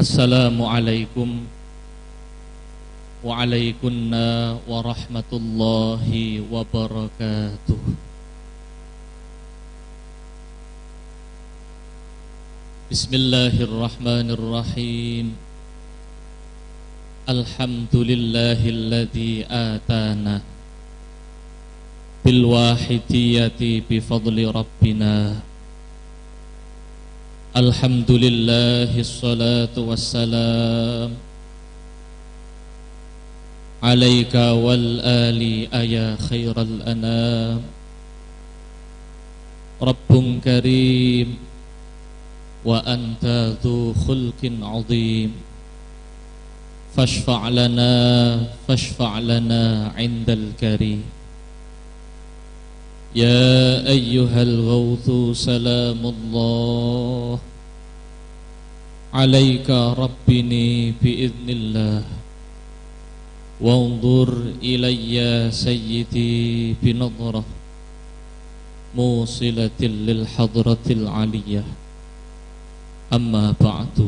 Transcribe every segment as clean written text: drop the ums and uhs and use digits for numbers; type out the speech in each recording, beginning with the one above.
Assalamualaikum waalaikumsalam warahmatullahi wabarakatuh. Bismillahirrahmanirrahim. Alhamdulillahilladzi atana bil wahidiyati bi fadli rabbina. Alhamdulillahi salatu wassalam alaika wal ali ya khairal anam. Rabbun karim wa anta dhu khulqin azim. Fashfa' lana indal karim. Ya ayyuhal ghawthu salamullah alaika rabbini biiznillah. Wanzur ilayya sayyidi binadrah musilatil lil hadratil aliyah. Amma ba'du.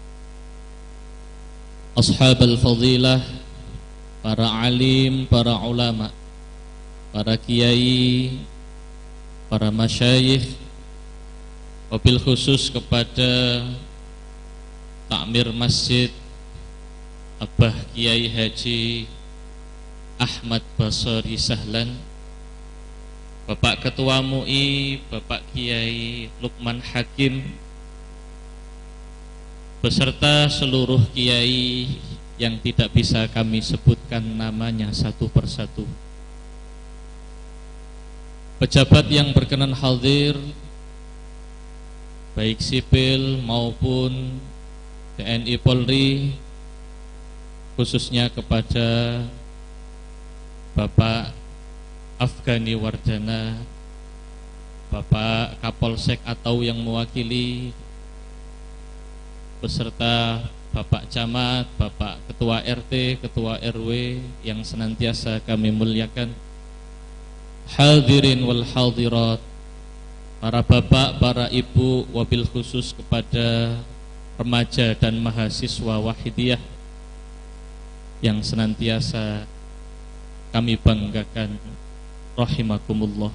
Ashabal fadilah, para alim, para ulama, para kiai, para masyayikh, wabil khusus kepada takmir masjid Abah Kiai Haji Ahmad Basori Sahlan, Bapak Ketua MUI Bapak Kiai Lukman Hakim, beserta seluruh kiai yang tidak bisa kami sebutkan namanya satu persatu, pejabat yang berkenan hadir, baik sipil maupun TNI Polri, khususnya kepada Bapak Afgani Wardana, Bapak Kapolsek atau yang mewakili, beserta Bapak Camat, Bapak Ketua RT, Ketua RW yang senantiasa kami muliakan, hadirin wal hadirat, para bapak, para ibu, wabil khusus kepada remaja dan mahasiswa Wahidiyah yang senantiasa kami banggakan, rahimakumullah.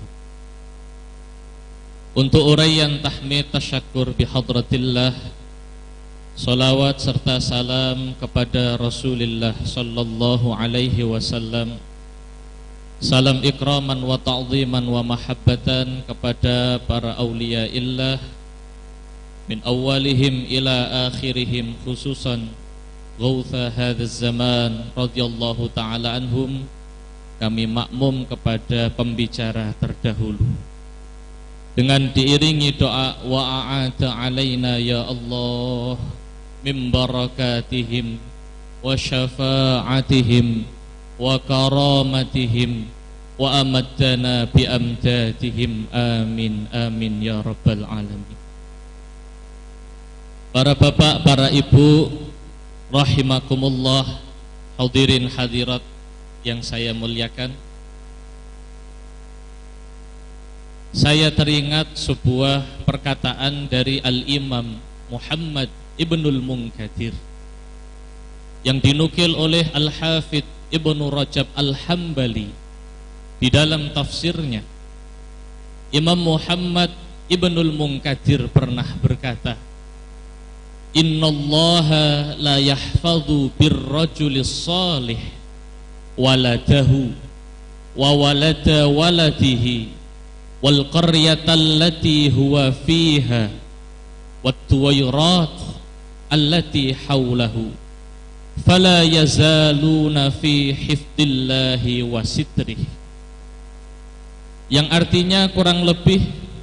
Untuk uraian tahmid tasyakur bihadratillah, salawat serta salam kepada Rasulullah sallallahu alaihi wasallam, salam ikraman wa ta'ziman wa mahabbatan kepada para awliya illah min awalihim ila akhirihim, khususan Ghautha hadzal zaman radhiyallahu ta'ala anhum. Kami makmum kepada pembicara terdahulu dengan diiringi doa wa a'ata alaina ya Allah min barakatihim wa syafa'atihim wa karamatihim wa amaddana bi amdatihim, amin amin ya rabbal alamin. Para bapak, para ibu, rahimakumullah, hadirin hadirat yang saya muliakan, saya teringat sebuah perkataan dari Al-Imam Muhammad Ibnul Munkadir yang dinukil oleh Al-Hafidh Ibnu Rajab Al-Hambali di dalam tafsirnya. Imam Muhammad Ibnul Munkadir pernah berkata, innallaha la yahfadhu birrajulis salih waladahu wa walada waladihi wal qaryata allati huwa fiha wat tuwairat allati hawlahu fala yazaluna fi hifdillahi wa sitrih. Yang artinya kurang lebih,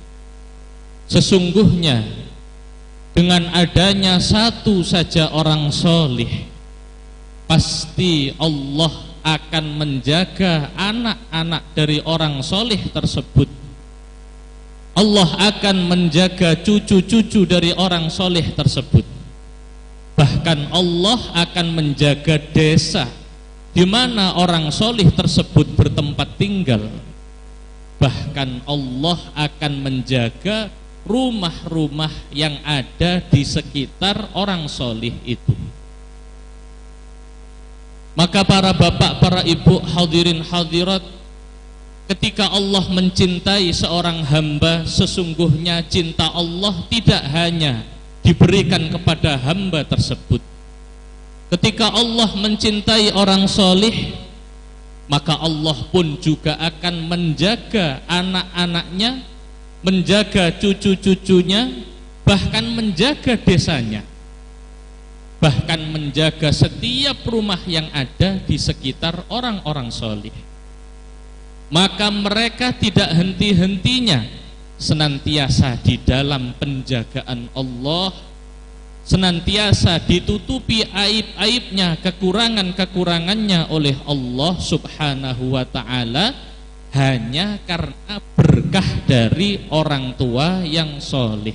sesungguhnya dengan adanya satu saja orang solih, pasti Allah akan menjaga anak-anak dari orang solih tersebut. Allah akan menjaga cucu-cucu dari orang solih tersebut. Bahkan Allah akan menjaga desa di mana orang solih tersebut bertempat tinggal. Bahkan Allah akan menjaga rumah-rumah yang ada di sekitar orang solih itu. Maka para bapak, para ibu, hadirin hadirat, ketika Allah mencintai seorang hamba, sesungguhnya cinta Allah tidak hanya diberikan kepada hamba tersebut. Ketika Allah mencintai orang solih, maka Allah pun juga akan menjaga anak-anaknya, menjaga cucu-cucunya, bahkan menjaga desanya, bahkan menjaga setiap rumah yang ada di sekitar orang-orang solih. Maka mereka tidak henti-hentinya senantiasa di dalam penjagaan Allah, senantiasa ditutupi aib-aibnya, kekurangan-kekurangannya oleh Allah subhanahu wa ta'ala, hanya karena berkah dari orang tua yang soleh.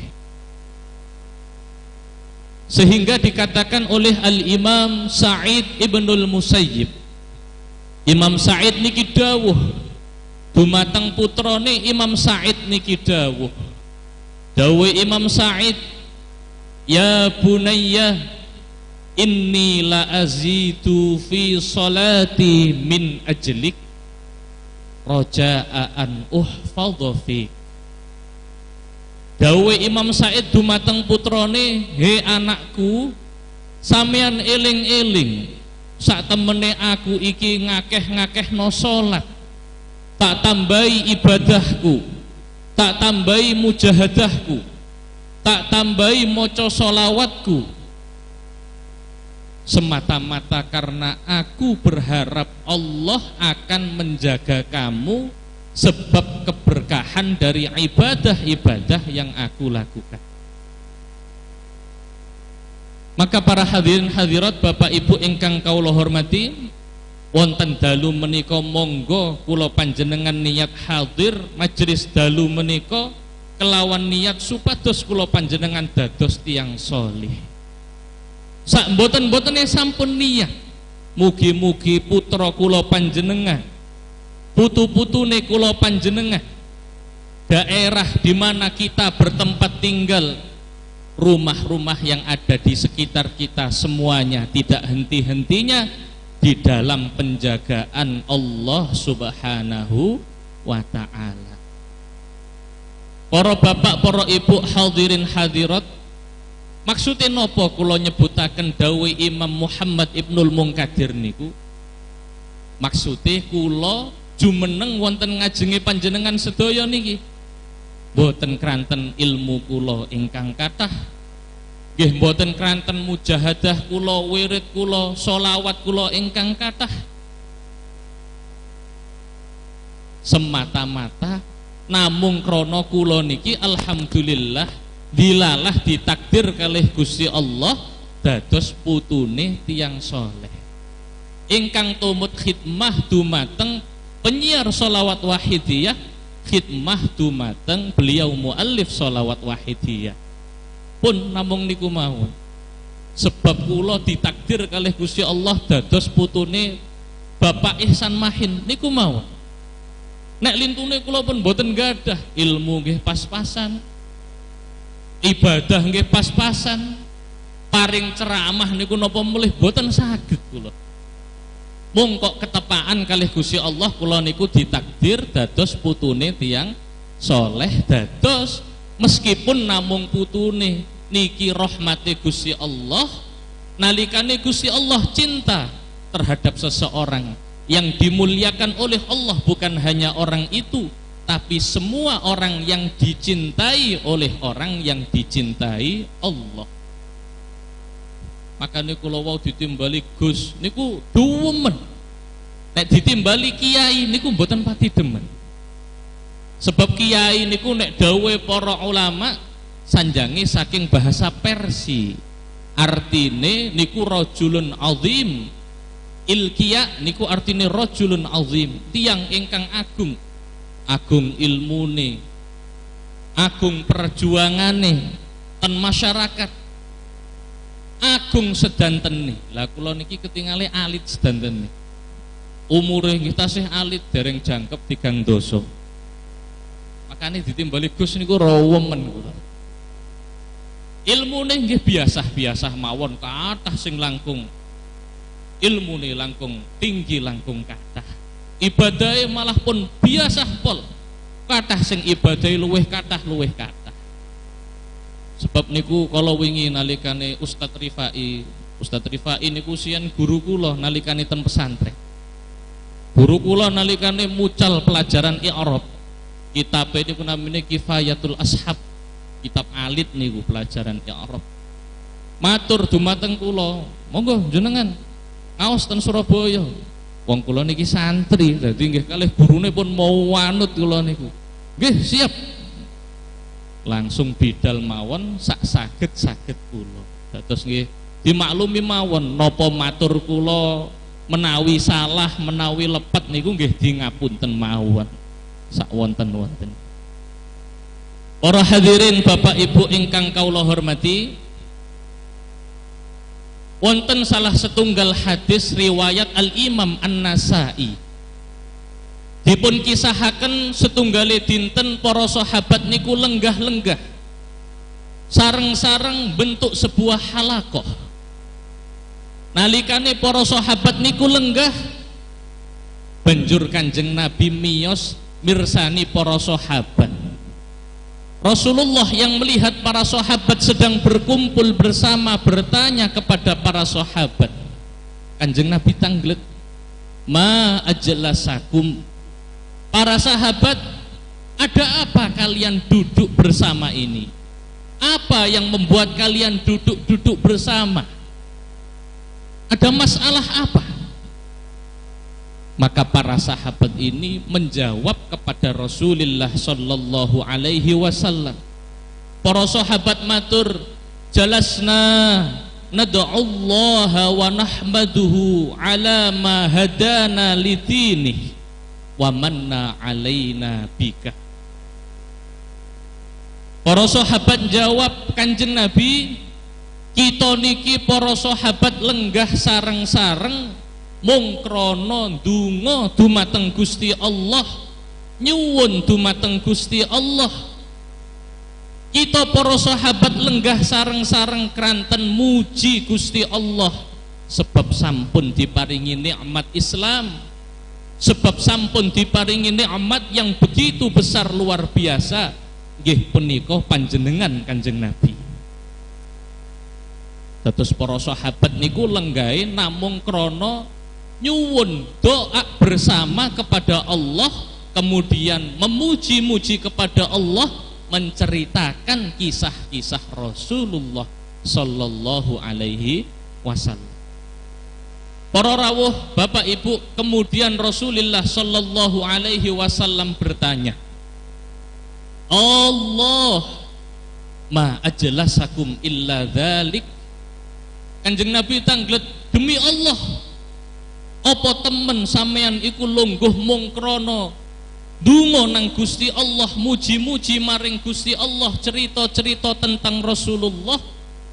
Sehingga dikatakan oleh Al-Imam Sa'id Ibnul Musayyib, Imam Sa'id niki dawuh dumateng putrane Imam Sa'id niki dawuh, dawuh Imam Sa'id, ya bunayya inni la azitu fi salati min ajlik raja'a an uhfadha fi. Dawe Imam Sa'id dumateng putrane, he anakku, sampean eling-eling sak temene aku iki ngakeh-ngakehno salat, tak tambahi ibadahku, tak tambahi mujahadahku, tak tambahi maca sholawatku, semata-mata karena aku berharap Allah akan menjaga kamu sebab keberkahan dari ibadah-ibadah yang aku lakukan. Maka para hadirin hadirat, bapak ibu ingkang kawula hormati, wonten dalu menika monggo kula panjenengan niat hadir majelis dalu menika kelawan niat supados kula panjenengan dados tiyang solih. Sak mboten-mbotene sampun niat, mugi-mugi putra kula panjenengan, putu-putune kula panjenengan, daerah di mana kita bertempat tinggal, rumah-rumah yang ada di sekitar kita semuanya tidak henti-hentinya di dalam penjagaan Allah subhanahu wa ta'ala. Para bapak, para ibu, hadirin hadirat, maksudnya nopo kula nyebutaken dawuh Imam Muhammad Ibnul Munkadir niku? Maksudnya kula jumeneng wonten ngajenge panjenengan sedaya niki boten kranten ilmu kula ingkang kathah, nggih boten kranten mujahadah kula, wirid kula, sholawat kula ingkang kathah, semata-mata namung krana kula niki alhamdulillah dilalah ditakdir kalih Gusti Allah dados putune tiyang soleh ingkang tumut khidmah dumateng penyiar sholawat wahidiyah, khidmah dumateng beliau muallif sholawat wahidiyah pun namung niku mawon. Sebab kula ditakdir kalih Gusti Allah dados putune Bapak Ihsan Mahin niku mawon. Nek lintune kula pun boten gadah, ilmu nggih pas-pasan, ibadah nggih pas-pasan, paring ceramah niku napa melih boten saged kula. Mung kok ketepaan kalih Gusti Allah kula niku ditakdir dados putune tiyang soleh, dados meskipun namung putune niki rahmate Gusti Allah, nalikane Gusti Allah cinta terhadap seseorang yang dimuliakan oleh Allah, bukan hanya orang itu tapi semua orang yang dicintai oleh orang yang dicintai Allah. Makanya kula wau ditimbali Gus niku duwemen, nek ditimbali kiai niku mboten pati demen. Sebab kiai niku nek dawuhe para ulama sanjange saking bahasa Persia, artine niku rajulun azim. Ilkiya niku artine rajulun azim, tiang ingkang agung, agung ilmune, agung perjuangane ten masyarakat, agung sedantene. Lah kula niki ketingale alit sedantene, umure nggih tasih alit dereng jangkep 3 dosa. Makane ditimbali Gus niku rawemen kula. ilmune nggih biasa-biasa mawon, kathah sing langkung ilmune langkung tinggi, langkung kathah. Ibadahe malah pun biasa pol, kathah sing ibadahe luweh kathah. Sebab niku kalau wingi nalikane Ustadz Rifai niku sian guru kula nalikane ten pesantren. Guru kula nalikane mucal pelajaran i'rab. Kitab niku namine Kifayatul Ashab. Kitab alit niku pelajaran i'rab. Matur dumateng kula, monggo jenengan ngaos ten Surabaya. Wong kula niki santri, dadi nggih kalih gurune pun mau wanut kula niku. Nggih, siap. Langsung bidal mawon sak saged kula. Dados nggih dimaklumi mawon napa matur kula menawi salah menawi lepet niku nggih di ngapunten mawon sak wonten-wonten. Para hadirin Bapak Ibu ingkang kawula hormati, wonten salah setunggal hadis riwayat Al-Imam An-Nasai dipun kisahaken setunggale dinten para sahabat niku lenggah-lenggah sareng-sareng bentuk sebuah halakoh. Nalikane para sahabat niku lenggah, banjur Kanjeng Nabi miyos mirsani para sahabat. Rasulullah yang melihat para sahabat sedang berkumpul bersama bertanya kepada para sahabat. Kanjeng Nabi tanglet, ma ajlasakum, para sahabat, ada apa kalian duduk bersama ini? Apa yang membuat kalian duduk bersama? Ada masalah apa? Maka para sahabat ini menjawab kepada Rasulullah sallallahu alaihi wasallam. Para sahabat matur, jalasna nad'ullaha wa nahmaduhu ala ma hadana lidinihi wa manna alaina bika. Para sahabat jawab Kanjeng Nabi, kita niki para sahabat lenggah sareng-sareng mung krana ndonga dumateng Gusti Allah, nyuwun dumateng Gusti Allah. Kita para sahabat lenggah sareng-sareng kranten muji Gusti Allah sebab sampun diparingi nikmat Islam, sebab sampun diparingi nikmat yang begitu besar luar biasa, nggih punika panjenengan Kanjeng Nabi. Dados para sahabat niku lenggahe namung krana nyuwun doa bersama kepada Allah, kemudian memuji-muji kepada Allah, menceritakan kisah-kisah Rasulullah sallallahu alaihi wasallam. Para rawuh Bapak Ibu, kemudian Rasulullah sallallahu alaihi wasallam bertanya, Allah ma ajlasakum illa dzalik. Kanjeng Nabi tanglet, demi Allah, apa temen sampean iku lungguh mung krana ndonga nang Gusti Allah, muji-muji maring Gusti Allah, cerita-cerita tentang Rasulullah?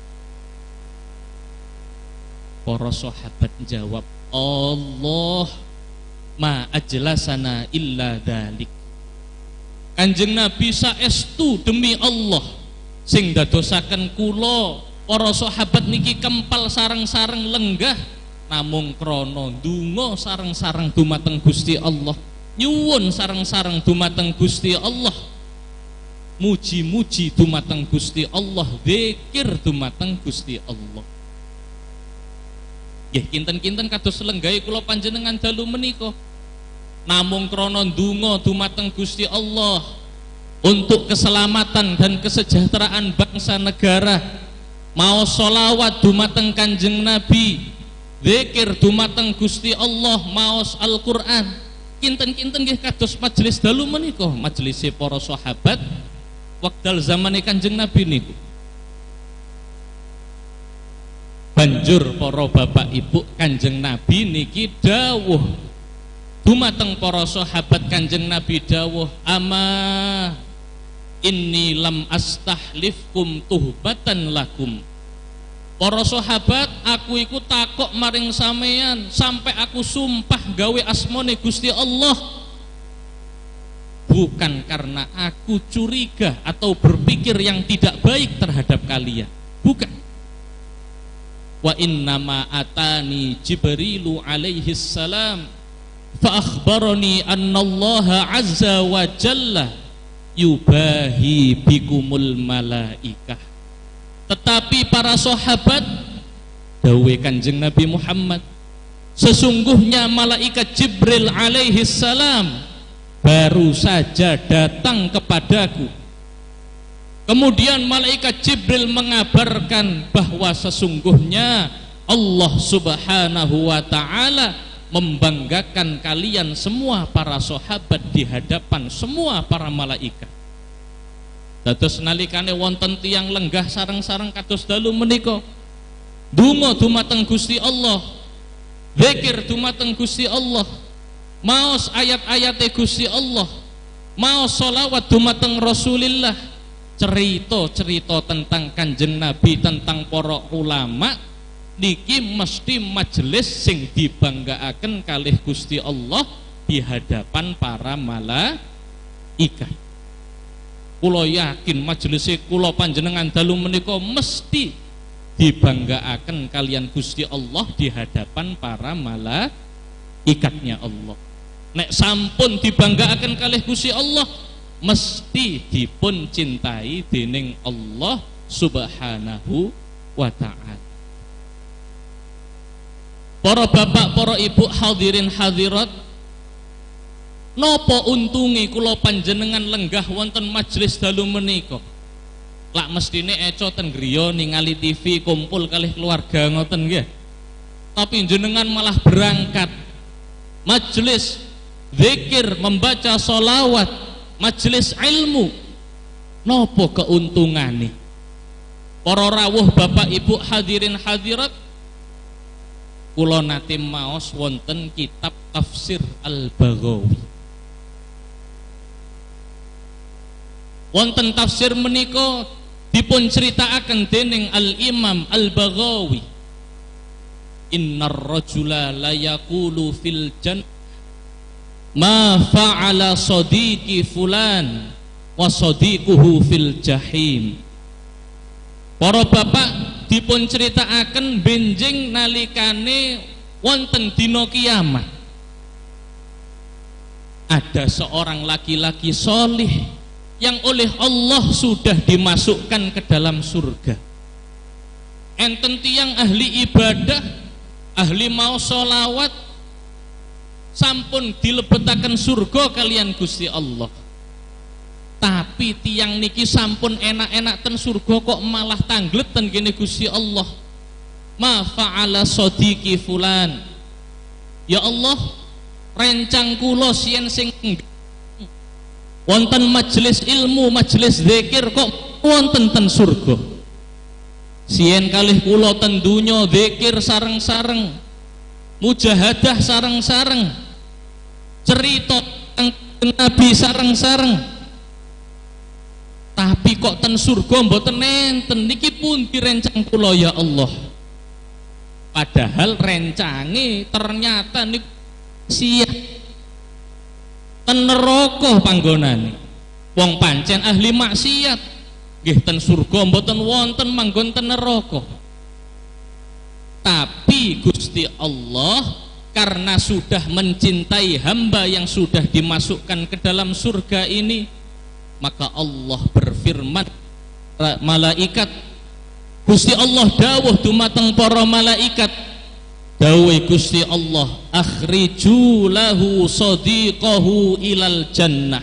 Para sahabat jawab, Allah ma ajlasana illa dzalik. Kanjeng Nabi saestu demi Allah sing dadosaken kula para sahabat niki kempal sareng-sareng lenggah namung krana ndonga sareng-sareng dumateng Gusti Allah, nyuwun sareng-sareng dumateng Gusti Allah, muji-muji dumateng Gusti Allah, zikir dumateng Gusti Allah. Nggih kinten-kinten kados lenggahe kula panjenengan dalu menika namung krana ndonga dumateng Gusti Allah untuk keselamatan dan kesejahteraan bangsa negara, mau sholawat dumateng Kanjeng Nabi, zikir dumateng Gusti Allah, maos Al-Qur'an. Kinten-kinten nggih kados majelis dalu menika, majelis para sahabat wekdal zamane Kanjeng Nabi niku. Banjur para bapak ibu, Kanjeng Nabi niki dawuh dumateng para sahabat, Kanjeng Nabi dawuh, ama inni lam astahlifkum tuhbatan lakum. Para sahabat, aku iku takok maring sampeyan sampai aku sumpah gawe asmane Gusti Allah, bukan karena aku curiga atau berpikir yang tidak baik terhadap kalian, Bukan. Wa innama atani Jibrilu alaihi salam fa akhbarani annallaha azza wa jalla yubahi bikumul malaikah. Tetapi para sahabat, dawuh Kanjeng Nabi Muhammad, sesungguhnya malaikat Jibril alaihi salam baru saja datang kepadaku. Kemudian malaikat Jibril mengabarkan bahwa sesungguhnya Allah Subhanahu wa taala membanggakan kalian semua para sahabat di hadapan semua para malaikat. Dados nalikane wonten tiyang lenggah sareng-sareng kados dalu menika, donga dumateng Gusti Allah, zikir dumateng Gusti Allah, maos ayat-ayate Gusti Allah, maos sholawat dumateng Rasulillah, cerita-cerita tentang Kanjeng Nabi, tentang para ulama, niki mesti majelis sing dibanggaaken kalih Gusti Allah di hadapan para malaikat. Kula yakin majelis kula panjenengan dalu menika mesti dibanggaaken kalian Gusti Allah di hadapan para malaikatnya Allah. Nek sampun dibanggaaken kalih Gusti Allah, mesti dipun cintai dening Allah Subhanahu wa ta'ala. Para bapak, para ibu, hadirin hadirat, napa untungi kula panjenengan lenggah wonten majelis dalu menika? Lak mestine eco ten griya ningali TV kumpul kalih keluarga ngoten nggih. Tapi jenengan malah berangkat majelis zikir, membaca sholawat, majelis ilmu. Napa keuntungane? Para rawuh bapak ibu hadirin hadirat, kula nate maos wonten kitab tafsir Al-Baghawi. Wonten tafsir menika dipun critakaken dening Al-Imam Al-Baghawi, innar rajula la yaqulu fil jannah ma fa'ala sadiqi fulan wa sadiquhu fil jahim. Para bapak, dipun critakaken benjing nalikane wonten dina kiamat ada seorang laki-laki solih yang oleh Allah sudah dimasukkan ke dalam surga. Enten tiyang ahli ibadah, ahli mau sholawat, sampun dilebetaken surga kalian Gusti Allah. Tapi tiang niki sampun enak-enak ten surga kok malah tanglet ten gini Gusti Allah. Ma fa'ala sadiqi fulan. Ya Allah, rencang kula sien sing wonten majelis ilmu, majelis zikir kok wonten ten surga. Sien kalih kula ten donya zikir sareng-sareng, mujahadah sareng-sareng, cerita tentang Nabi sareng-sareng. Tapi kok ten surga mboten enten, niki pun direncang kula ya Allah. Padahal rencange ternyata niku siap ten neraka panggonane. Wong pancen ahli maksiat, nggih ten surga mboten wonten manggon ten neraka. Tapi Gusti Allah karena sudah mencintai hamba yang sudah dimasukkan ke dalam surga ini, maka Allah berfirman malaikat, Gusti Allah dawuh dumateng para malaikat, dawuh Gusti Allah, akhriju lahu sadiqahu ilal jannah.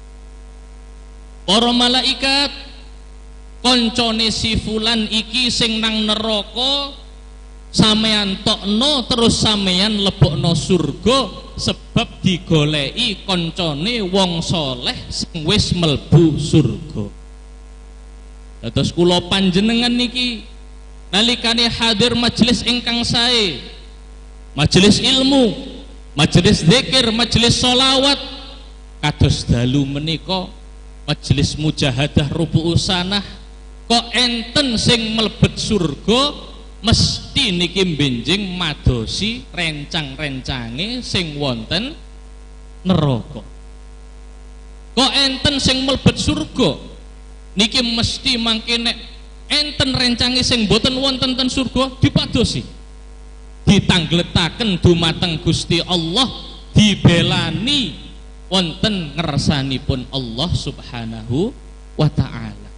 Para malaikat, koncone si fulan iki sing nang neraka sampeyan tokno terus sampeyan lebokno surga, sebab digoleki koncone wong soleh sing wis mlebu surga. Dados kula panjenengan niki nalikane hadir majelis ingkang sae, majelis ilmu, majelis zikir, majelis sholawat, kados dalu menika majelis mujahadah rubu'us sanah, kok enten sing mlebet surga, mesti niki benjing madosi rencang-rencange sing wonten neraka. Kok enten sing mlebet surga, niki mesti mangke nek enten rencange sing boten wonten ten surga dipadosi, ditangletaken dumateng Gusti Allah, dibelani wonten ngersanipun Allah Subhanahu wa ta'ala.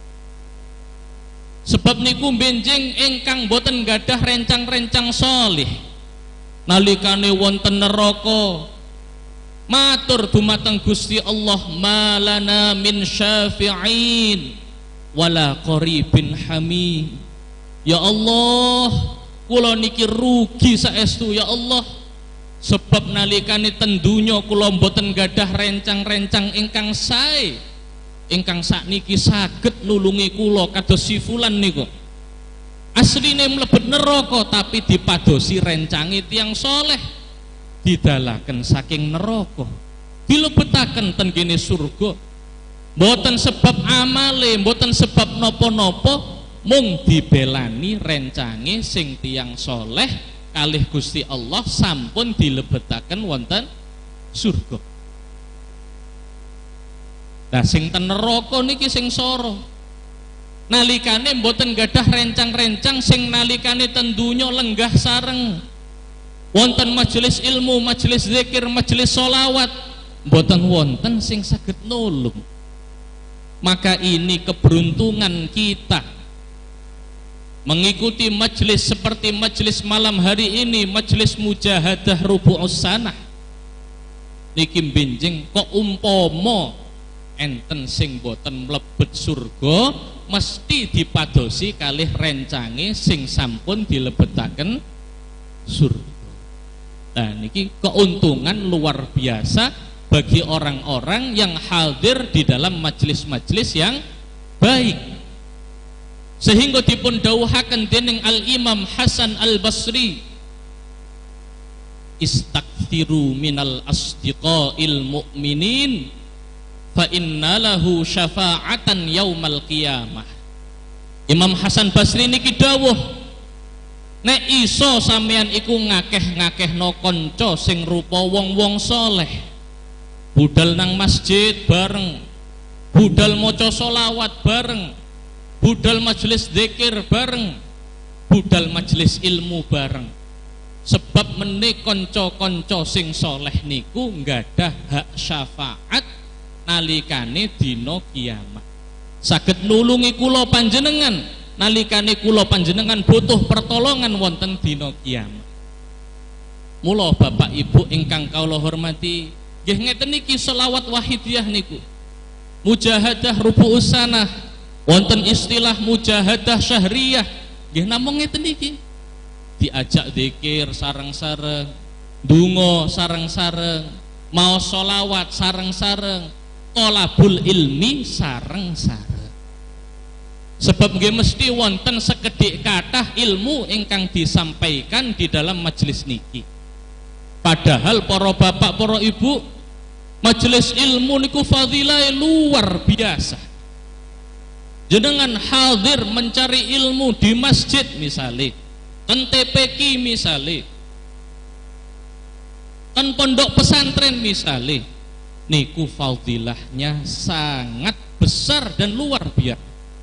Sebab niku benjing ingkang boten gadah rencang-rencang solih nalikane wonten neraka matur dumateng Gusti Allah, malana min syafi'in wala qaribin hamim. Ya Allah, kula niki rugi saestu ya Allah, sebab nalikane ten donya kula mboten gadah rencang-rencang ingkang sae ingkang sakniki saged nulungi kula kados si fulan niku asline mlebet neraka tapi dipadosi rencange tiyang soleh, didalaken saking neraka dilebetaken ten kene surga, mboten sebab amale, mboten sebab napa-napa, mung dibelani rencange sing tiyang soleh kalih Gusti Allah sampun dilebetaken wonten surga. Nah sing ten neraka niki sing soro nalikane mboten gadah rencang-rencang, sing nalikane ten donya lenggah sareng wonten majelis ilmu, majelis zikir, majelis sholawat, mboten wonten sing saged nulung. Maka ini keberuntungan kita mengikuti majelis seperti majelis malam hari ini, majelis mujahadah rubu'us sanah niki benjing kok umpama enten sing boten mlebet surga mesti dipadosi kalih rencange sing sampun dilebetaken surga. Nah niki keuntungan luar biasa bagi orang-orang yang hadir di dalam majelis-majelis yang baik, sehingga dipun dawuhaken dening Al-Imam Hasan Al-Basri, istakfiru minal asdiqail mu'minin fa inna lahu syafa'atan yaumal qiyamah. Imam Hasan Basri niki dawuh, nek iso sampeyan iku ngakeh-ngakehno kanca sing rupa wong-wong soleh, budal nang masjid bareng, budal maca sholawat bareng, budal majelis zikir bareng, budal majelis ilmu bareng. Sebab menik kanca-kanca sing soleh niku nggadah hak syafaat nalikane dina kiamat, saged nulungi kula panjenengan nalikane kula panjenengan butuh pertolongan wonten dina kiamat. Mula Bapak Ibu ingkang kawula hormati, nggih ngeten niki selawat wahidiyah niku, mujahadah rubu'us sanah, wonten istilah mujahadah syahriyah, nggih namung ngeten niki, diajak zikir sareng-sareng, ndonga sareng-sareng, maos sholawat sareng-sareng, tolabul ilmi sareng-sareng. Sebab nggih mesti wonten sekedhik kathah ilmu ingkang disampaikan di dalam majelis niki. Padahal para bapak, para ibu, majelis ilmu niku fadilah luar biasa. Jenengan hadir mencari ilmu di masjid misalnya, ten TPQ misalnya, ten pondok pesantren misalnya, niku fadilahnya sangat besar dan luar biasa.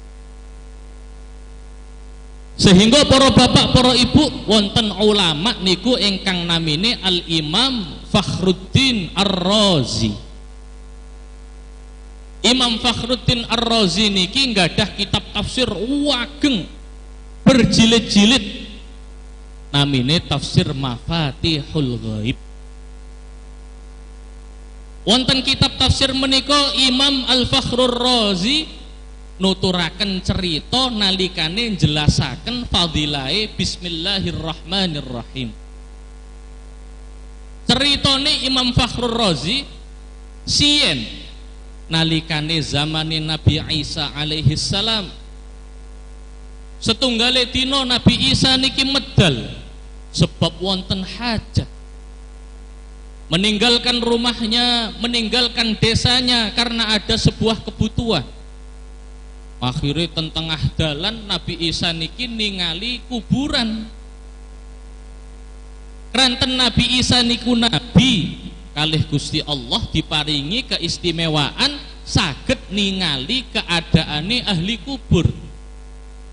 Sehingga para bapak, para ibu, wonten ulama niku ingkang namine Al-Imam Fakhruddin Ar-Razi. Imam Fakhruddin Ar-Razi niki nggadah kitab tafsir wageng berjilid-jilid namine Tafsir Mafatihul Ghaib. Wonten kitab tafsir menika Imam Al-Fakhrur Razi nuturaken cerita nalikane njelasaken fadilahe bismillahirrahmanirrahim. Ceritane Imam Fakhrur Razi sien nalikane zamane Nabi Isa alaihi salam, setunggale dina Nabi Isa niki medal sebab wonten hajat, meninggalkan rumahnya, meninggalkan desanya karena ada sebuah kebutuhan. Akhirnya tengah dalan Nabi Isa niki ningali kuburan. Kranten Nabi Isa niku nabi kalih Gusti Allah diparingi keistimewaan saged ningali keadaane ahli kubur.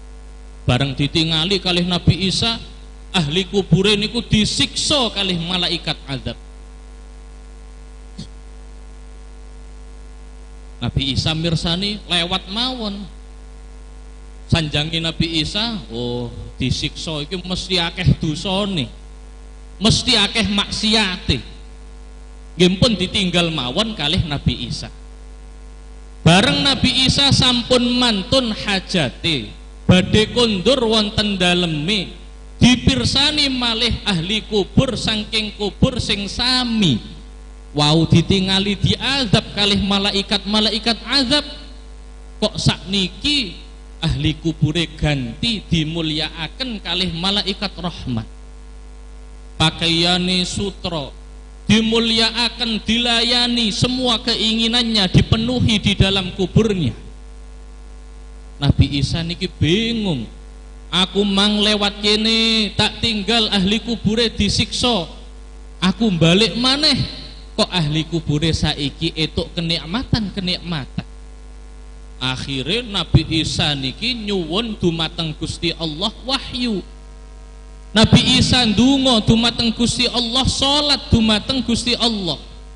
bareng ditingali kalih Nabi Isa, ahli kubure niku disiksa kalih malaikat azab. Nabi Isa mirsani lewat mawon. Sanjangi Nabi Isa, oh disiksa iki mesti akeh dosane, mesti akeh maksiate. Nggih pun ditinggal mawon kalih Nabi Isa. Bareng Nabi Isa sampun mantun hajate, badhe kondur wonten daleme, dipirsani malih ahli kubur saking kubur sing sami wau ditingali diazab kalih malaikat azab. Kok sakniki ahli kubure ganti dimulyakaken kalih malaikat rahmat, pakaiane sutra, dimulyakaken, dilayani, semua keinginannya dipenuhi di dalam kuburnya. Nabi Isa niki bingung, aku mang lewat kene tak tinggal ahli kubure disiksa, aku balik maneh kok ahli kubure saiki etuk kenikmatan. Akhirnya Nabi Isa niki nyuwun dumateng Gusti Allah wahyu. Nabi Isa ndonga dumateng Gusti Allah, salat dumateng Gusti Allah,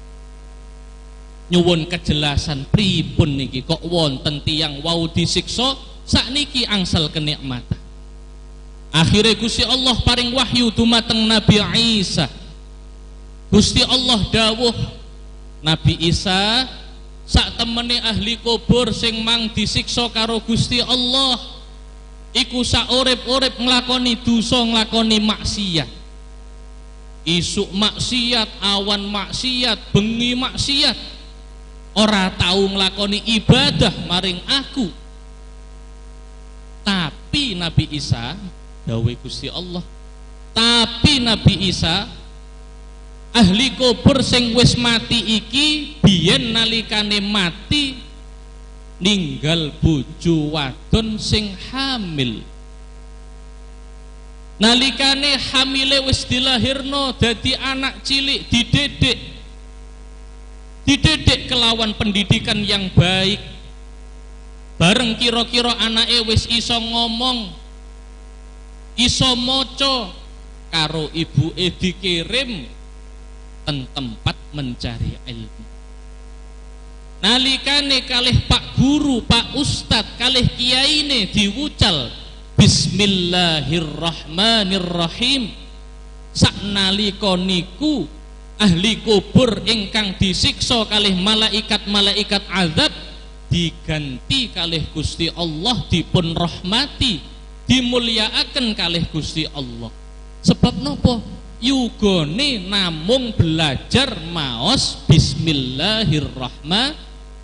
nyuwun kejelasan pripun niki kok wonten tiyang wau disiksa sakniki angsal kenikmatan. Akhirnya Gusti Allah paring wahyu dumateng Nabi Isa. Gusti Allah dawuh, Nabi Isa sak temene ahli kubur sing mang disiksa karo Gusti Allah iku sak urip-urip nglakoni dosa, nglakoni maksiat. Isuk maksiat, awan maksiat, bengi maksiat, ora tau nglakoni ibadah maring aku. Tapi Nabi Isa dawuh Gusti Allah, tapi Nabi Isa ahli kubur sing wis mati iki biyen nalikane mati ninggal bojo wadon sing hamil. Nalikane hamile wis dilahirno dadi anak cilik, dididik kelawan pendidikan yang baik. Bareng kira-kira anake wis iso ngomong, iso maca, karo ibuke dikirim ten tempat mencari ilmu. Nalikane kalih Pak Guru, Pak Ustad, kalih kiyaine diwucal Bismillahirrahmanirrahim. Saknalika niku ahli kubur ingkang disiksa kalih malaikat azab diganti kalih Gusti Allah, dipun rahmati, dimulyakaken kalih Gusti Allah. Sebab napa? Yugane namung belajar maos Bismillahirrahmanirrahim.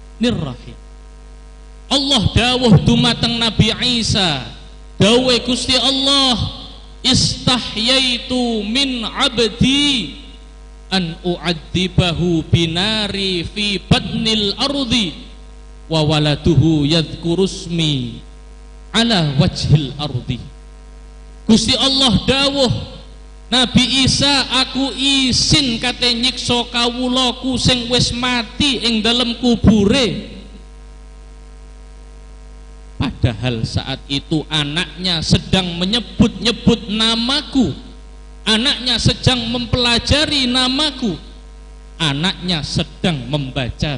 Allah dawuh dumateng Nabi Isa, dawuh Gusti Allah, istahyaitu min abdi an u'adzibahu binari fi batnil ardi wa waladuhu yadhkurusmi ala wajhil ardi. Gusti Allah dawuh, Nabi Isa, aku isin kate nyiksa kawulaku sing wis mati ing dalem kubure. Padahal saat itu anaknya sedang menyebut-nyebut namaku, anaknya sedang mempelajari namaku, anaknya sedang membaca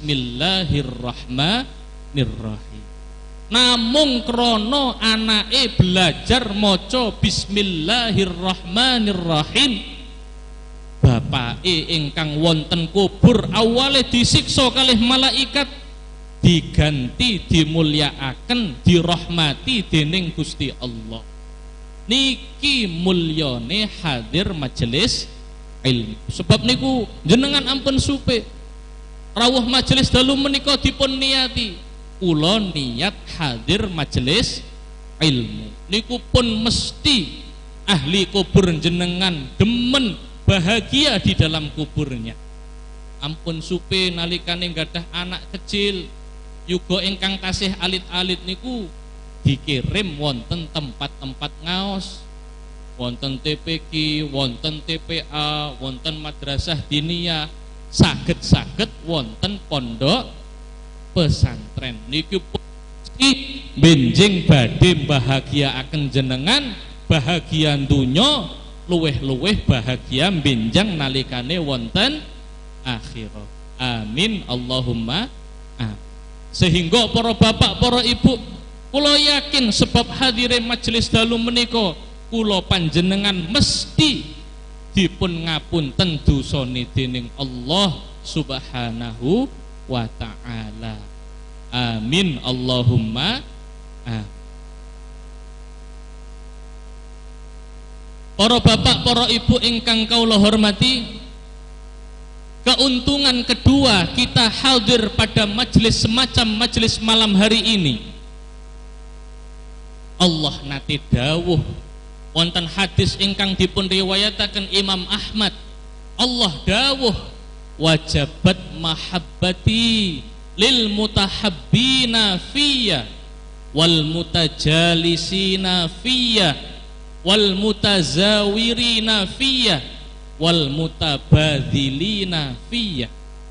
Bismillahirrahmanirrahim. Namung krono anake belajar maca Bismillahirrahmanirrahim, bapake ingkang wonten kubur awale disiksa kalih malaikat diganti dimulyakaken, dirahmati dening Gusti Allah. Niki mulyane hadir majelis ilmu. Sebab niku jenengan ampun supe rawuh majelis dalu menika dipun niati, kula niat hadir majelis ilmu niku pun mesti ahli kubur jenengan demen bahagia di dalam kuburnya. Ampun supe nalikane gadah anak kecil yuga ingkang tasih alit-alit niku dikirim wonten tempat-tempat ngaos, wonten TPQ, wonten TPA, wonten madrasah diniyah, saged-saged wonten pondok pesantren. Niki Gusti benjing badhe bahagia akan jenengan bahagia dunya luweh-luweh bahagia benjang nalikane wonten akhirat. Amin Allahumma amin. Sehingga para bapak para ibu kula yakin sebab hadire majelis dalu menika kula panjenengan mesti dipun ngapunten dosane dening Allah Subhanahu wa ta'ala. Amin Allahumma amin. Para bapak para ibu ingkang kaula hormati, keuntungan kedua kita hadir pada majelis semacam majelis malam hari ini, Allah nate dawuh wonten hadis ingkang dipun riwayataken Imam Ahmad, Allah dawuh wajabat mahabbati lil mutahabbina fiyya wal mutajalisina fiyya wal mutazawirina fiyya wal mutabadzilina fiyya.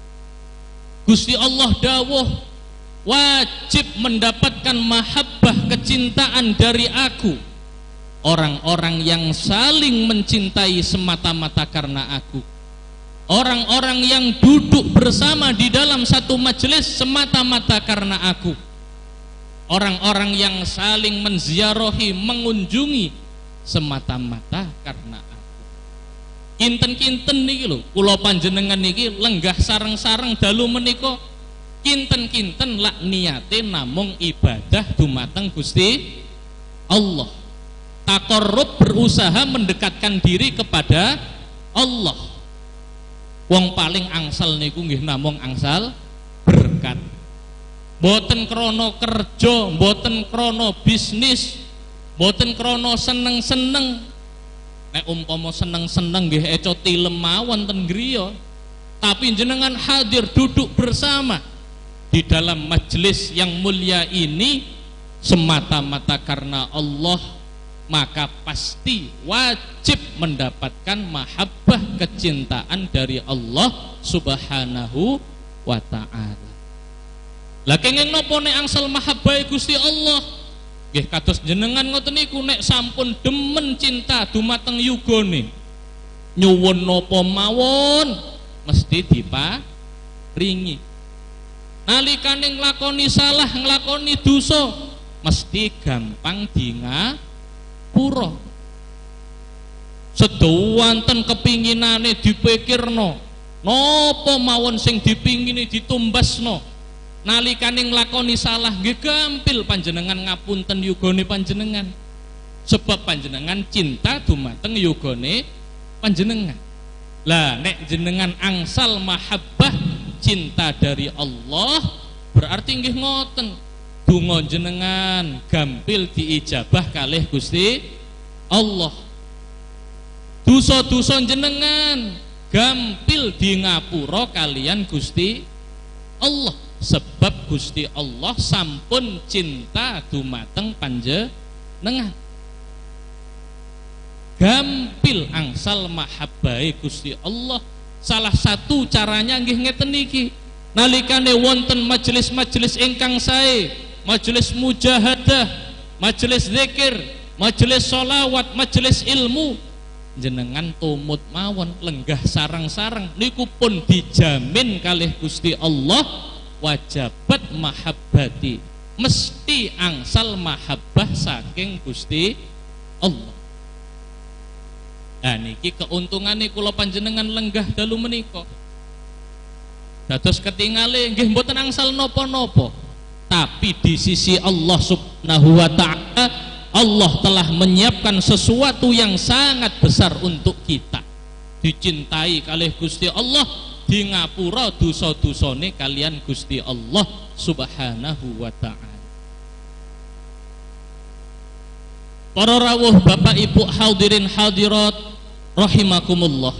Gusti Allah dawuh wajib mendapatkan mahabbah kecintaan dari aku orang-orang yang saling mencintai semata-mata karena aku, orang-orang yang duduk bersama di dalam satu majelis semata-mata karena aku, orang-orang yang saling menziarahi mengunjungi semata-mata karena aku. Kinten-kinten niki lho kula panjenengan niki lenggah sareng-sareng dalu menika kinten-kinten lak niate namung ibadah dumateng Gusti Allah, takarrub berusaha mendekatkan diri kepada Allah. Wong paling angsal niku nggih namung angsal berkat, mboten krana kerja, mboten krana bisnis, mboten krana seneng-seneng. Nek umpama seneng-seneng nggih eco tilem mawon ten griya, tapi jenengan hadir duduk bersama di dalam majelis yang mulia ini semata-mata karena Allah, maka pasti wajib mendapatkan mahabbah kecintaan dari Allah Subhanahu wa ta'ala. Lah kenging napa nek angsal mahabbah Gusti Allah? Nggih kados jenengan ngoten niku nek sampun demen cinta dumateng yugane nyuwun napa mawon mesti diparingi. Nalikane nglakoni salah, nglakoni dosa mesti gampang dingapura. Sedawanten kepinginane dipikirno napa mawon sing dipingini ditumbasno. Nalikane nglakoni salah nggih gampil panjenengan ngapunten yugane panjenengan, sebab panjenengan cinta dumateng yugane panjenengan. Lah nek jenengan angsal mahabbah cinta dari Allah berarti nggih ngoten donga jenengan gampil diijabah kalih Gusti Allah, dosa-dosa jenengan gampil di ngapura kalian Gusti Allah, sebab Gusti Allah sampun cinta dumateng panjenengan. Gampil angsal mahabbahe Gusti Allah. Salah satu caranya nggih ngeten niki, nalikane wonten majelis-majelis ingkang sae, majelis mujahadah, majelis zikir, majelis sholawat, majelis ilmu, jenengan tumut mawon lenggah sareng-sareng niku pun dijamin kalih Gusti Allah wajabat mahabbati, mesti angsal mahabbah saking Gusti Allah. Nah niki keuntungannya kula panjenengan lenggah dalu menika. Dados ketingale nggih mboten angsal napa-napa, tapi di sisi Allah Subhanahu wa ta'ala Allah telah menyiapkan sesuatu yang sangat besar untuk kita. Dicintai kalih Gusti Allah, di ngapura dosa-dosane kalian Gusti Allah Subhanahu wa ta'ala. Para rawuh Bapak Ibu hadirin hadirat rahimakumullah.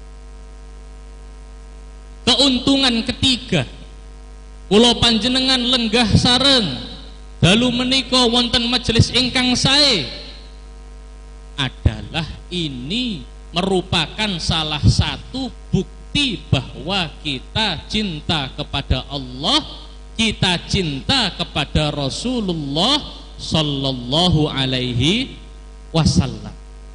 Keuntungan ketiga kula panjenengan lenggah sareng dalu menika wonten majelis ingkang sae adalah ini merupakan salah satu bukti bahwa kita cinta kepada Allah kita cinta kepada Rasulullah sallallahu alaihi wasallam.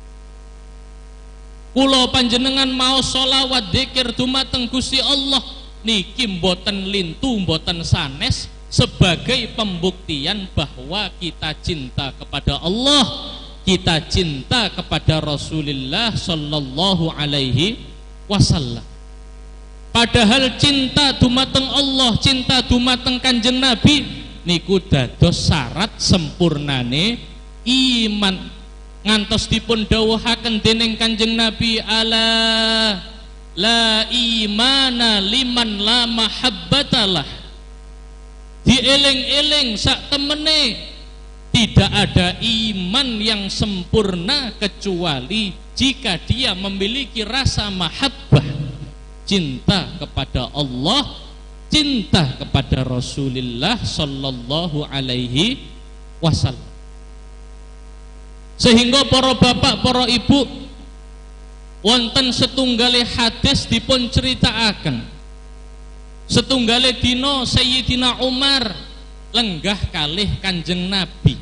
Kula panjenengan mau sholawat dzikir dumateng Gusti Allah niki mboten lintu mboten sanes sebagai pembuktian bahwa kita cinta kepada Allah, kita cinta kepada Rasulullah sallallahu alaihi wasallam. Padahal cinta dumateng Allah, cinta dumateng Kanjeng Nabi niku dados syarat sempurnane iman. Ngantos dipun dawuhaken dening Kanjeng Nabi, ala la imana liman la mahabbatalah. Dieling-eling sak temene tidak ada iman yang sempurna kecuali jika dia memiliki rasa mahabbah, cinta kepada Allah, cinta kepada Rasulullah sallallahu alaihi wasallam. Sehingga para bapak, para ibu, wonten setunggale hadis dipun critakaken. Setunggale dina Sayyidina Umar lenggah kalih Kanjeng Nabi.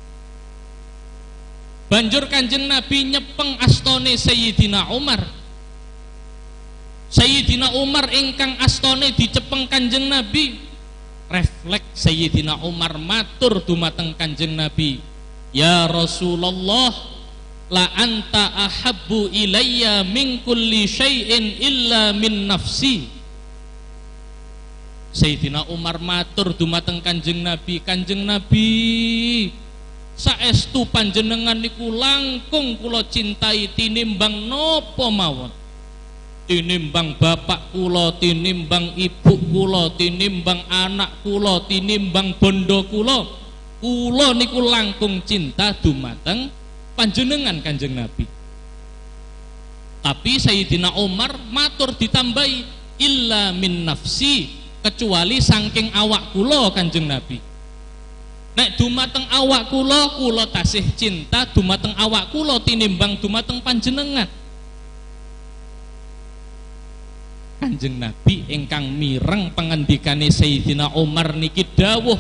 Banjur Kanjeng Nabi nyepeng astane Sayyidina Umar. Sayyidina Umar ingkang astane dicepeng Kanjeng Nabi, refleks Sayyidina Umar matur dumateng Kanjeng Nabi, ya Rasulullah, la anta ahabbu ilayya min kulli syai'in illa min nafsi. Sayyidina Umar matur dumateng Kanjeng Nabi, Kanjeng Nabi, saestu panjenengan niku langkung kula cintai tinimbang napa mawon. Tinimbang bapak kula, tinimbang ibu kula, tinimbang anak kula, tinimbang bondo kula. Kula niku langkung cinta dumateng panjenengan Kanjeng Nabi. Tapi Sayyidina Umar matur ditambahi illa min nafsi, kecuali saking awak kula Kanjeng Nabi. Nek dumateng awak kula tasih cinta dumateng awak kula tinimbang dumateng panjenengan. Kanjeng Nabi ingkang mireng pengendikane Sayyidina Umar niki dawuh,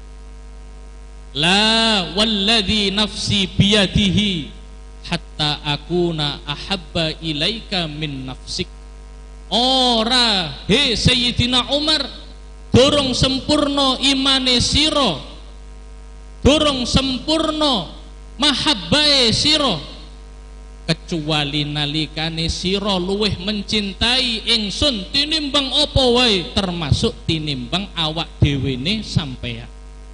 la walladzi nafsi biyadihi hatta akuna ahabba ilaika min nafsik. Ora he Sayyidina Umar, durung sempurna imane sira, durung sempurna mahabbahe sira, kecuali nalikane sira luweh mencintai ingsun tinimbang apa wae, termasuk tinimbang awak dhewene sampeyan.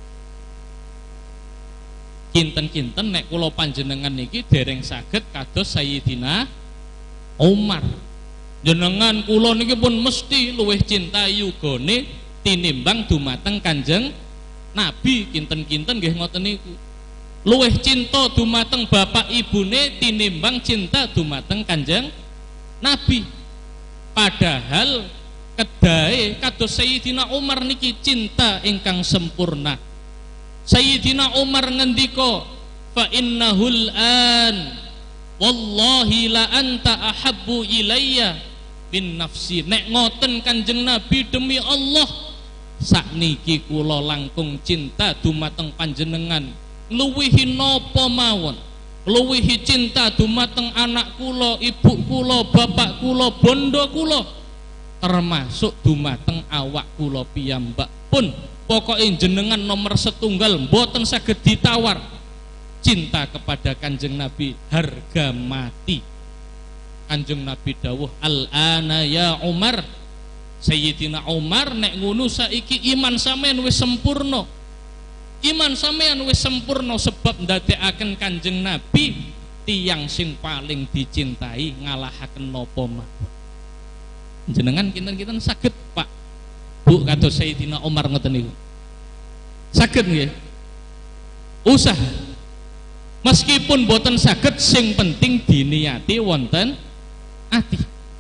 Kinten-kinten nek kula panjenengan niki dereng saged kados Sayyidina Umar. Jenengan kula niki pun mesti luweh cinta yugane tinimbang dumateng Kanjeng Nabi. Kinten-kinten nggih ngoten niku. Luweh cinta dumateng bapak ibune tinimbang cinta dumateng Kanjeng Nabi. Padahal kedahe kados Sayyidina Umar niki cinta ingkang sempurna. Sayyidina Umar ngendika, fa innahul an wallahi la anta ahabbu ilayya min nafsi. Nek ngoten Kanjeng Nabi, demi Allah sakniki kula langkung cinta dumateng panjenengan luwihi napa mawon, luwihi cinta dumateng anak kula, ibu kula, bapak kula, bondo kula, termasuk dumateng awak kula piyambak pun. Pokoknya jenengan nomor setunggal, mboten saged ditawar. Cinta kepada Kanjeng Nabi harga mati. Kanjeng Nabi dawuh, al-ana ya Umar. Sayyidina Umar, nek ngono saiki iman sampean wis sempurna. Iman sampean wis sempurna sebab ndadekaken Kanjeng Nabi tiyang sing paling dicintai ngalahaken napa mawon. Jenengan kinten-kinten saged Pak Bu kados Sayyidina Umar ngoten niku. Saged nggih? Usaha. Meskipun boten saged, sing penting diniati wonten ati.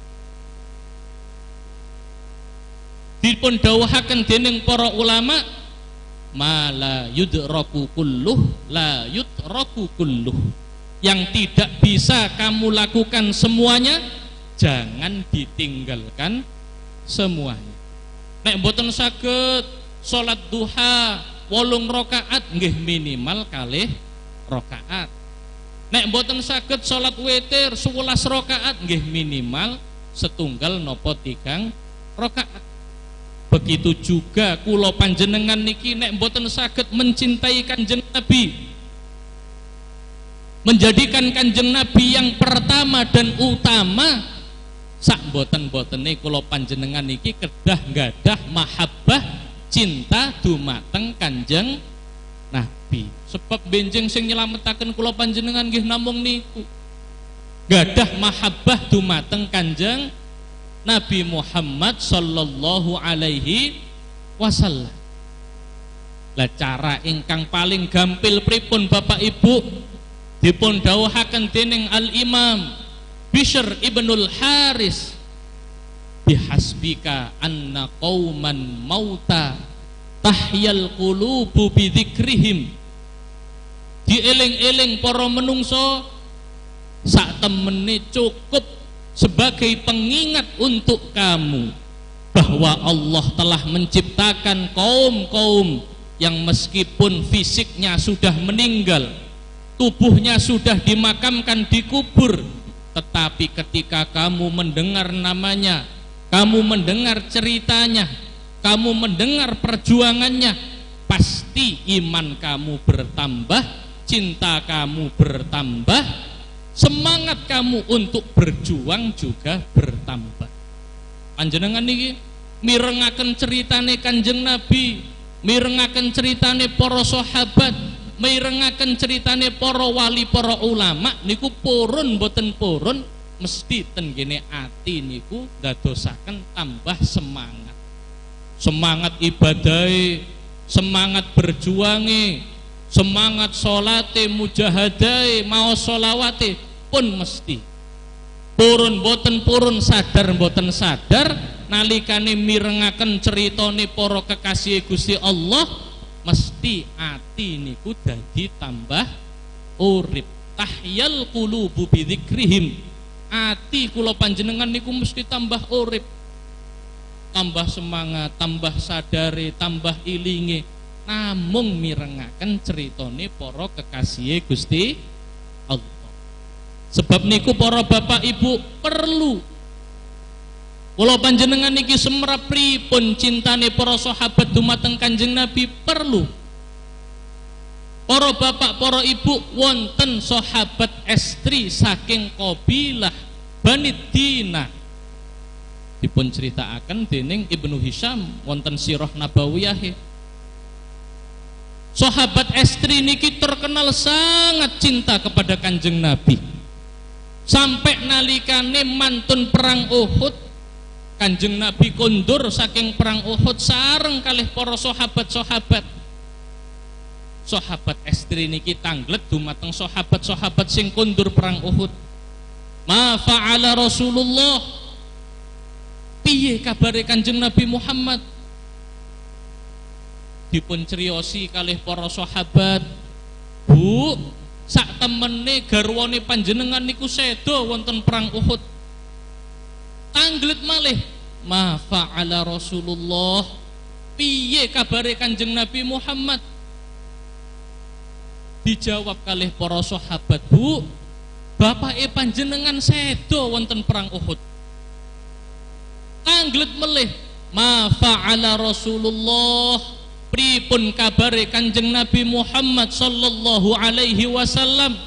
Dipun dawuhaken dening para ulama, mala yudraku kulluh la yutraku kulluh. Yang tidak bisa kamu lakukan semuanya, jangan ditinggalkan semuanya. Nek boten saged salat duha 8 rakaat nggih minimal kalih rakaat. Nek mboten saged salat witir 11 rakaat nggih minimal setunggal napa 3 rakaat. Begitu juga kula panjenengan niki nek mboten saged mencintai Kanjeng Nabi, menjadikan Kanjeng Nabi yang pertama dan utama, sak boten-botene kula panjenengan niki kedah nggadah mahabbah cinta dumateng Kanjeng Nabi. Sebab benjing sing nyelametaken kula panjenengan nggih namung niku gadah mahabbah dumateng Kanjeng Nabi Muhammad sallallahu alaihi wasallam. Lah cara ingkang paling gampil pripun Bapak Ibu dipun dawuhaken dening Al-Imam Bishr ibnul Haris, bihasbika anna qauman mauta tahyal qulubu bidzikrihim. Dieling-eling para menungso sak temene cukup sebagai pengingat untuk kamu bahwa Allah telah menciptakan kaum-kaum yang meskipun fisiknya sudah meninggal, tubuhnya sudah dimakamkan di kubur, tetapi ketika kamu mendengar namanya, kamu mendengar ceritanya, kamu mendengar perjuangannya, pasti iman kamu bertambah, cinta kamu bertambah, semangat kamu untuk berjuang juga bertambah. Panjenengan niki mirengaken ceritane Kanjeng Nabi, mirengaken ceritane para sahabat, mirengaken ceritane para wali, para ulama niku purun boten purun mesti tenggene ati niku dadosaken tambah semangat. Semangat ibadahe, semangat berjuange, semangat salate, mujahadahe, maos sholawate pun mesti purun boten purun, sadar boten sadar nalikane mirengaken ceritane para kekasih Gusti Allah mesti ati niku dadi tambah urip. Tahyal qulubu bidzikrihim, ati kula panjenengan niku mesti tambah urip, tambah semangat, tambah sadare, tambah ilinge namung mirengaken ceritane para kekasih Gusti Allah. Sebab niku para bapak ibu perlu kula panjenengan niki semrap pripun cintane para sahabat dumateng Kanjeng Nabi perlu. Para bapak, para ibu, wonten sahabat estri saking kabilah Bani Dina dipun critakaken dening Ibnu Hisham wonten sirah nabawiyah. Sahabat estri niki terkenal sangat cinta kepada Kanjeng Nabi, sampai nalikane mantun perang Uhud, Kanjeng Nabi kondur saking perang Uhud sareng kalih para sahabat-sahabat. Sahabat estri niki tanglet dumateng sahabat-sahabat sing kondur perang Uhud. Ma fa'ala Rasulullah, piye kabare Kanjeng Nabi Muhammad? Dipun criosi kalih para sahabat, Bu, sak temene garwane panjenengan niku sedo wonten perang Uhud. Tanglet malih, ma fa'ala Rasulullah, piye kabare Kanjeng Nabi Muhammad? Dijawab kalih para sahabat, Bu, bapake panjenengan sedo wonten perang Uhud. Tanglet melih, ma fa'ala Rasulullah, pripun kabare Kanjeng Nabi Muhammad sallallahu alaihi wasallam?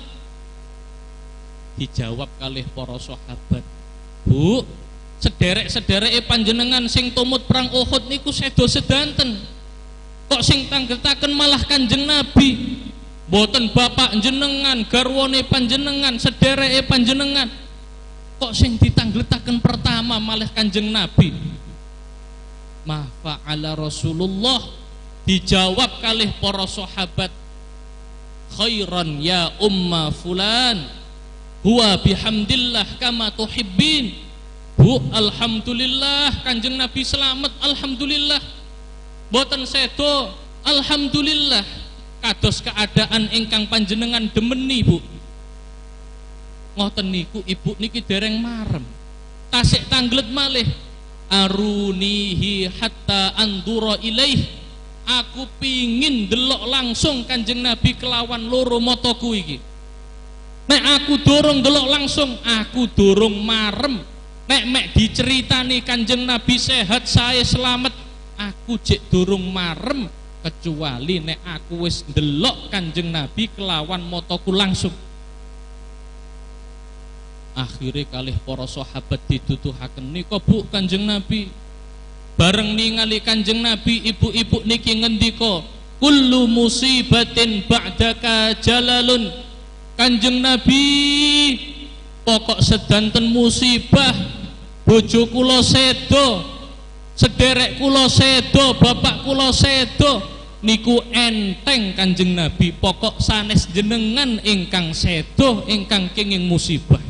Dijawab kalih para sahabat, Bu, sederek-sedereke panjenengan sing tumut perang Uhud niku sedo sedanten, kok sing tanggetaken malah Kanjeng Nabi, boten bapak jenengan, garwane panjenengan, sedereke panjenengan, kok sing ditangletaken pertama malah Kanjeng Nabi. Ma fa'ala Rasulullah, dijawab kalih para sahabat, khairan ya umma fulan, huwa bihamdillah kama tuhibbin. Bu, alhamdulillah Kanjeng Nabi selamat, alhamdulillah. Boten sedo, alhamdulillah. Kados keadaan ingkang panjenengan demeni, Bu. Ngoten niku ibu niki dereng marem, tasik tanglet malih, arunihi hatta andura ilaih, aku pingin delok langsung Kanjeng Nabi kelawan loro mataku iki. Nek aku durung delok langsung, aku durung marem. Nek mek diceritani Kanjeng Nabi sehat saya selamat, aku jek durung marem, kecuali nek aku wis ndelok Kanjeng Nabi kelawan mataku langsung. Akhirnya kalih para sahabat ditutuhaken nika Bu Kanjeng Nabi. Bareng ningali Kanjeng Nabi, ibu-ibu niki ngendika, kullu musibatin ba'daka jalalun. Kanjeng Nabi, pokok sedanten musibah, bojo kula sedo, sederek kula sedo, bapak kula sedo, niku enteng Kanjeng Nabi. Pokok sanes jenengan ingkang sedo, ingkang kenging musibah.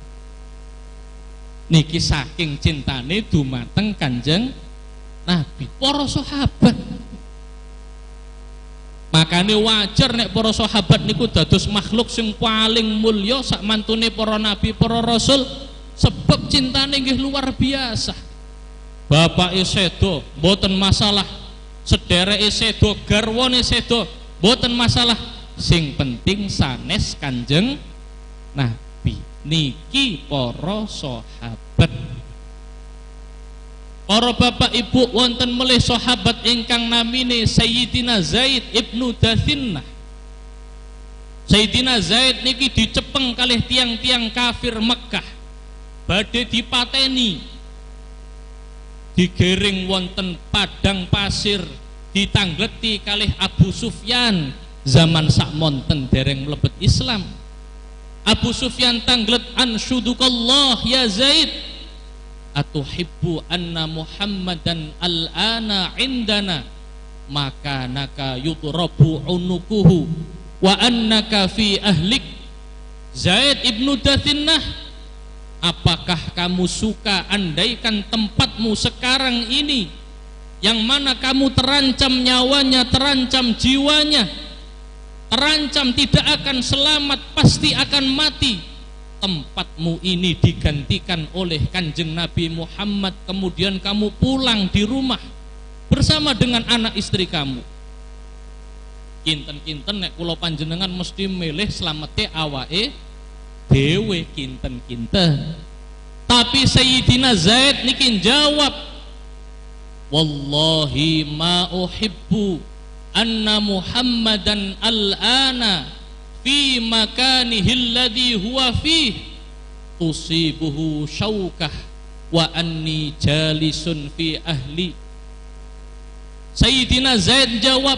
Niki saking cintane dumateng Kanjeng Nabi. Para sahabat, makanya wajar nek para sahabat niku dados makhluk sing paling mulya sak mantune para nabi, para rasul, sebab cintane nggih luar biasa. Bapake sedo mboten masalah, sedereke sedo, garwane sedo mboten masalah, sing penting sanes Kanjeng Nabi. Niki para sahabat. Para bapak ibu, wonten melih sahabat ingkang namine Sayyidina Zaid ibnu Dathinnah. Sayyidina Zaid niki dicepeng kalih tiang-tiang kafir Mekah, badhe dipateni, digering wonten padang pasir, ditangleti kalih Abu Sufyan zaman sakmonten dereng mlebet Islam. Abu Sufyan tanglet, anshudukallah ya Zaid, atuhibbu anna Muhammadan al-ana indana, maka naka yudrabu unukuhu wa annaka fi ahlik. Zaid ibnu Dathinnah, apakah kamu suka andaikan tempatmu sekarang ini yang mana kamu terancam nyawanya, terancam jiwanya, terancam tidak akan selamat, pasti akan mati, tempatmu ini digantikan oleh Kanjeng Nabi Muhammad, kemudian kamu pulang di rumah bersama dengan anak istri kamu. Kinten-kinten nek kula panjenengan mesti milih slamete awake dhewe, kinten-kinten. Tapi Sayyidina Zaid niki jawab, wallahi ma uhibbu anna Muhammadan al-ana fi makanihi alladhi huwa fih tusibuhu syaukah wa anni jalisun fi ahli. Sayyidina Zaid jawab,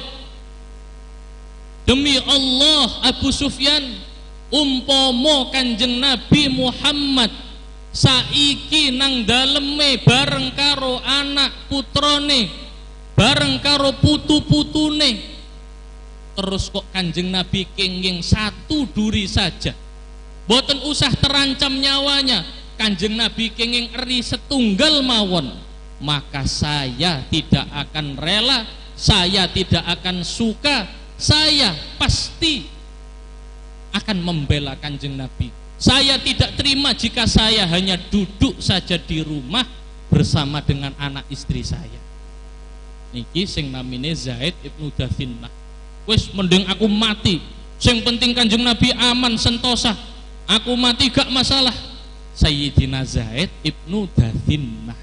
demi Allah Abu Sufyan, umpama Kanjeng Nabi Muhammad saiki nang daleme bareng karo anak putrane, bareng karo putu-putune, terus kok Kanjeng Nabi kenging satu duri saja, boten usah terancam nyawanya, Kanjeng Nabi kenging eri setunggal mawon, maka saya tidak akan rela, saya tidak akan suka, saya pasti akan membela Kanjeng Nabi. Saya tidak terima jika saya hanya duduk saja di rumah bersama dengan anak istri saya. Niki sing namine Zaid ibnu Dathinnah. Wis mending aku mati, sing penting Kanjeng Nabi aman sentosa, aku mati gak masalah. Sayyidina Zaid ibnu Dathinnah.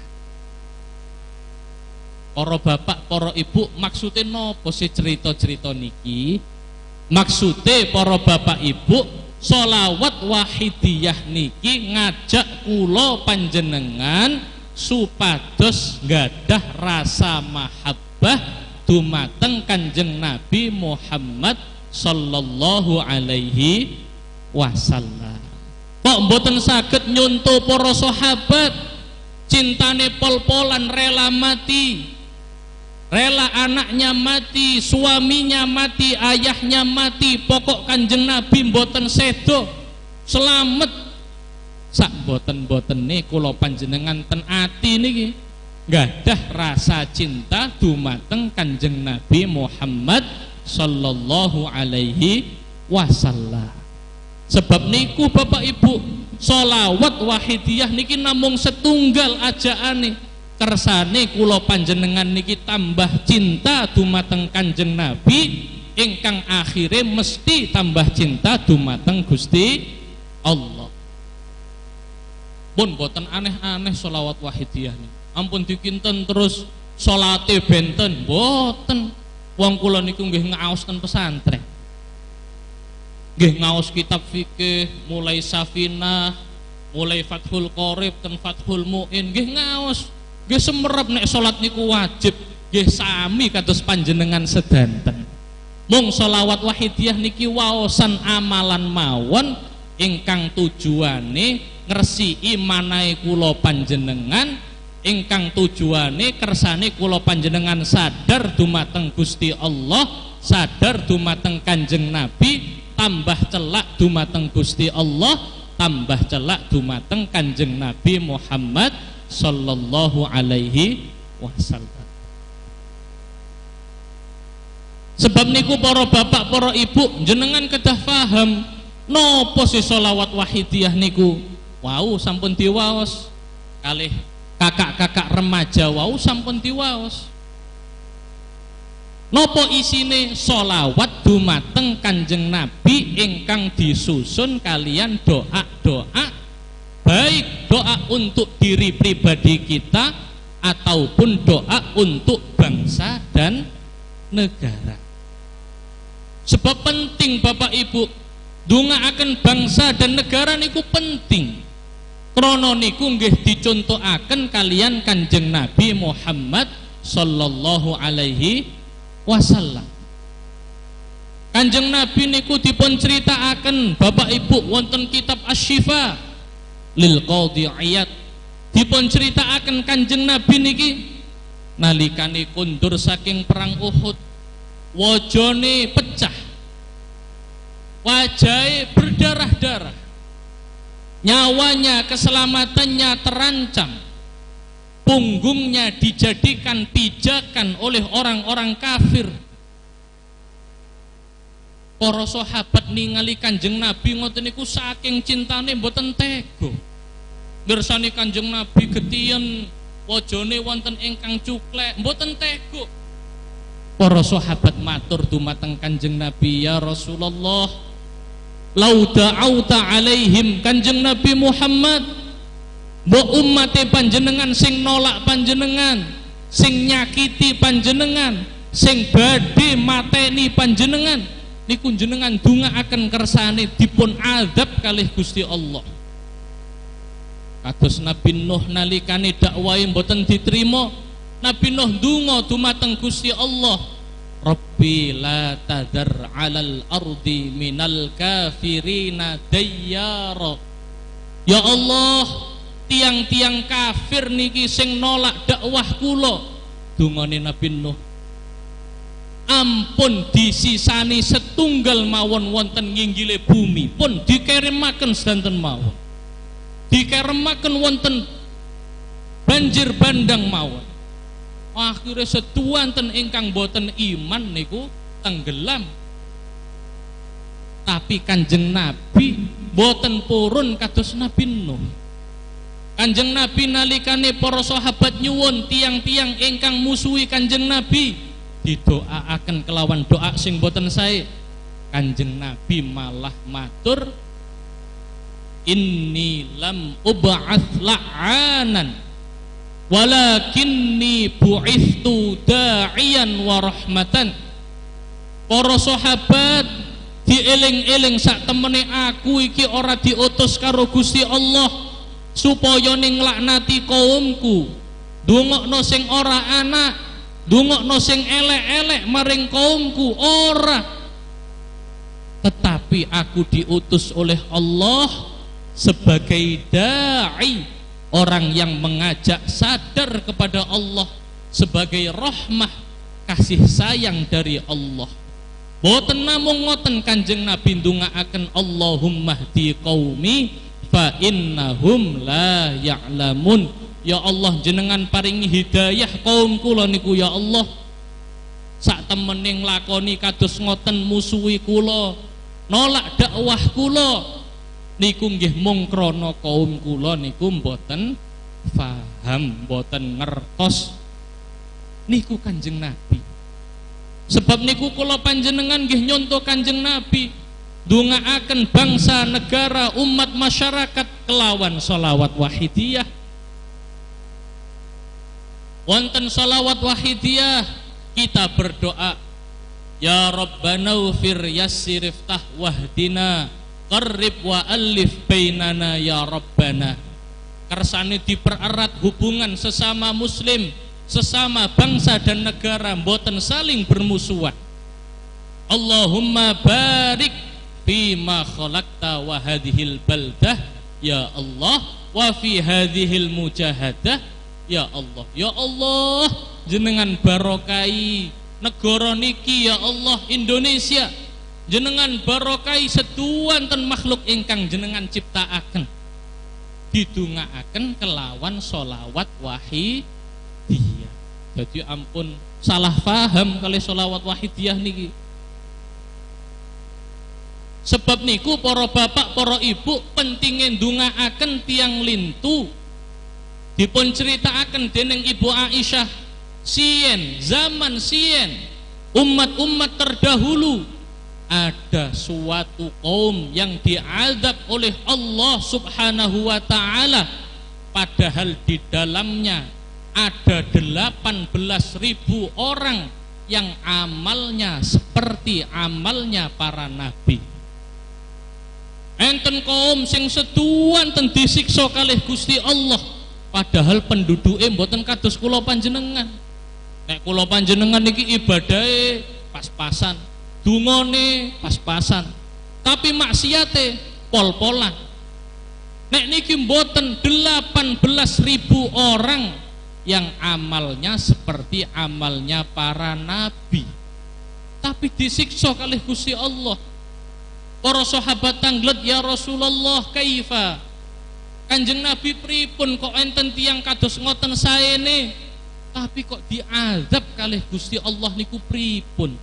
Para bapak, para ibu, maksudnya nopo sih cerita-cerita niki? Maksudnya para bapak ibu, sholawat wahidiyah niki ngajak kula panjenengan supados nggadah rasa mahabbah dumateng Kanjeng Nabi Muhammad sallallahu alaihi wasallam. Kok mboten saged nyuntuh para sahabat, cintane pol-polan, rela mati, rela anaknya mati, suaminya mati, ayahnya mati, pokok Kanjeng Nabi mboten sedo, selamat. Sak boten-botene kula panjenengan ten ati niki nggadah rasa cinta dumateng Kanjeng Nabi Muhammad sallallahu alaihi wasallam. Sebab niku Bapak Ibu, sholawat wahidiyah niki namung setunggal ajaane, kersane kula panjenengan niki tambah cinta dumateng Kanjeng Nabi, ingkang akhire mesti tambah cinta dumateng Gusti Allah. Pun boten aneh-aneh sholawat wahidiyah nih. Ampun dikinten terus sholate benten, boten. Wong kula niku nggih ngaos ten pesantren. Nggih ngaos kitab fikih mulai Safinah, mulai Fathul Qorib ten Fathul Muin, nggih ngaos. Nggih semerep nek salat niku wajib, nggih sami kados panjenengan sedanten. Mung sholawat wahidiyah niki waosan amalan mawon ingkang tujuane ngresiki manahe kula panjenengan, ingkang tujuane kersane kula panjenengan sadar dumateng Gusti Allah, sadar dumateng Kanjeng Nabi, tambah celak dumateng Gusti Allah, tambah celak dumateng Kanjeng Nabi Muhammad sallallahu alaihi wasallam. Sebab niku para bapak, para ibu, jenengan kedah paham nopo si sholawat wahidiyah niku. Wau sampun diwaos kalih kakak-kakak remaja, wau sampun diwaos. Nopo isine sholawat dumateng Kanjeng Nabi ingkang disusun kalian doa-doa, baik doa untuk diri pribadi kita ataupun doa untuk bangsa dan negara. Sebab penting Bapak Ibu, ndongaaken bangsa dan negara niku penting. Krana niku nggih dicontohaken kalian Kanjeng Nabi Muhammad sallallahu alaihi wasallam. Kanjeng Nabi niku dipun critakaken Bapak Ibu wonten kitab Asy-Syifa lil Qadhi Iyad. Dipun critakaken Kanjeng Nabi niki nalikane kundur saking perang Uhud, wajane pecah, wajahnya berdarah-darah, nyawanya, keselamatannya terancam, punggungnya dijadikan pijakan oleh orang-orang kafir. Para sahabat ningali Kanjeng Nabi ngoten niku saking cintane mboten tega. Mirsani Kanjeng Nabi getien wajane wonten ingkang cuklek, mboten tega. Para sahabat matur dumateng Kanjeng Nabi, ya Rasulullah, lau da'auta alaihim, Kanjeng Nabi Muhammad, mbok umate panjenengan sing nolak panjenengan, sing nyakiti panjenengan, sing badhe mateni panjenengan, niku jenengan ndongaaken kersane dipun azab kalih Gusti Allah. Kados Nabi Nuh nalikane dakwahe mboten diterima, Nabi Nuh ndonga dumateng Gusti Allah, Rabbi la tadar 'alal ardi minal kafirina dayyara. Ya Allah, tiang-tiang kafir niki sing nolak dakwah kula. Dungane Nabi Nuh, ampun disisani setunggal mawon wonten nginggile bumi pun dikerimaken sedanten mawon, dikerimaken wonten banjir bandang mawon. Akhirnya setuanten ingkang boten iman niku tenggelam. Tapi Kanjeng Nabi boten purun kados Nabi Nuh. Kanjeng Nabi nalikane para sahabat nyuwun tiang-tiang ingkang musuhi Kanjeng Nabi didoaaken kelawan doa sing boten sae. Kanjeng Nabi malah matur, inni lam ub'ats la'anan walakinni bu'ithtu da'iyan wa rahmatan. Para sahabat dieling-eling sak temene aku iki ora diutus karo Gusti Allah supaya ning laknati kaumku, ndongakno sing ora anak, ndongakno sing elek-elek maring kaumku, ora. Tetapi aku diutus oleh Allah sebagai dai, orang yang mengajak sadar kepada Allah, sebagai rahmah kasih sayang dari Allah. Boten namung ngoten Kanjeng Nabi ndongaaken Allahumma hdi qaumi fa innahum la ya'lamun. Ya Allah, jenengan paringi hidayah kaum kula niku ya Allah. Sak temene nglakoni kados ngoten musuhi kula, nolak dakwah kula niku nggih mung krana kaum kula niku mboten faham, boten ngertos niku Kanjeng Nabi. Sebab niku kula panjenengan nggih nyonto Kanjeng Nabi ndongaaken bangsa, negara, umat, masyarakat kelawan sholawat wahidiyah. Wonten sholawat wahidiyah kita berdoa, ya Rabbana ufir yassir iftah wahdina qarrib wa alif bainana ya Rabbana. Kersane dipererat hubungan sesama muslim, sesama bangsa dan negara, mboten saling bermusuhan. Allahumma barik fima khalaqta wa hadhil baldah ya Allah wa fi hadhil mujahadah ya Allah. Ya Allah, jenengan barokai negara niki ya Allah Indonesia, jenengan barokai seduanten makhluk ingkang jenengan ciptaaken, didongaaken kelawan sholawat wahidiyah. Jadi ampun salah paham kali sholawat wahidiyah niki. Sebab niku para bapak, para ibu pentingnya ndongaaken tiang lintu. Dipun ceritaaken dening Ibu Aisyah, sien zaman sien umat-umat terdahulu ada suatu kaum yang diazab oleh Allah Subhanahu wa taala, padahal di dalamnya ada 18.000 orang yang amalnya seperti amalnya para nabi. Enten kaum sing seduanten disiksa kalih Gusti Allah, padahal penduduke mboten kados kula panjenengan. Nek kula panjenengan niki ibadahe pas-pasan, dungane pas-pasan, tapi maksiate pol-polan. Nek niki mboten 18.000 orang yang amalnya seperti amalnya para nabi, tapi disiksa kalih Gusti Allah. Para sahabat tanglet, ya Rasulullah kaifa? Kanjeng Nabi pripun kok enten tiyang kados ngoten saene tapi kok diazab kalih Gusti Allah niku pripun?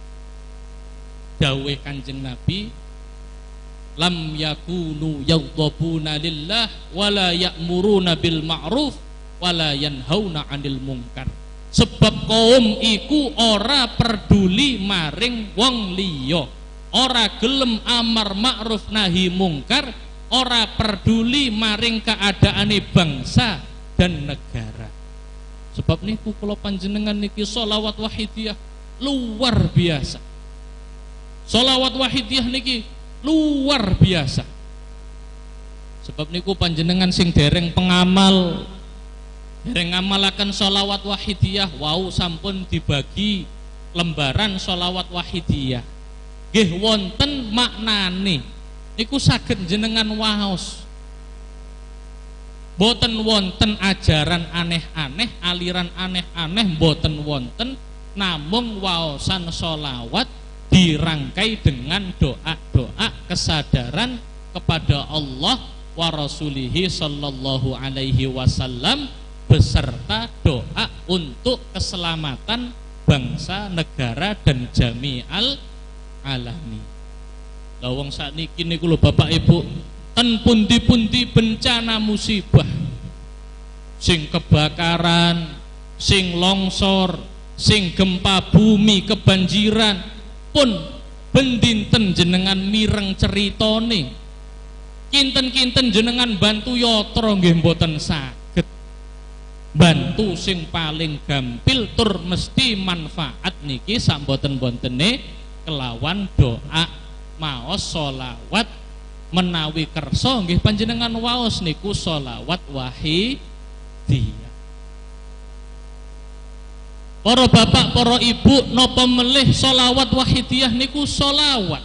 Dawuh Kanjeng Nabi, lam yakunu yaghdabuna lillah wala ya'muruna bil ma'ruf wala yanhauna 'anil munkar. Sebab kaum iku ora peduli maring wong liya, ora gelem amar ma'ruf nahi mungkar, ora peduli maring keadaane bangsa dan negara. Sebab niku kula panjenengan niki sholawat wahidiyah luar biasa. Sholawat wahidiyah niki luar biasa. Sebab niku panjenengan sing dereng pengamal, dereng ngamalaken sholawat wahidiyah, wau sampun dibagi lembaran sholawat wahidiyah. Nggih wonten maknane niku saged jenengan waos. Boten wonten ajaran aneh-aneh, aliran aneh-aneh boten wonten, namung waosan sholawat dirangkai dengan doa-doa kesadaran kepada Allah wa rasulihi sallallahu alaihi wasallam, beserta doa untuk keselamatan bangsa, negara dan jami'al alami. Lawang sakniki niku lho Bapak Ibu, ten pundi-pundi bencana musibah, sing kebakaran, sing longsor, sing gempa bumi, kebanjiran pun bendinten jenengan mireng ceritane, kinten-kinten jenengan bantu yatra nggih mboten saged. Bantu sing paling gampil tur mesti manfaat niki sak mboten-bontene kelawan doa maos sholawat menawi kersa nggih panjenengan waos niku sholawat wahidiyah. Para bapak, para ibu, napa melih sholawat wahidiyah niku sholawat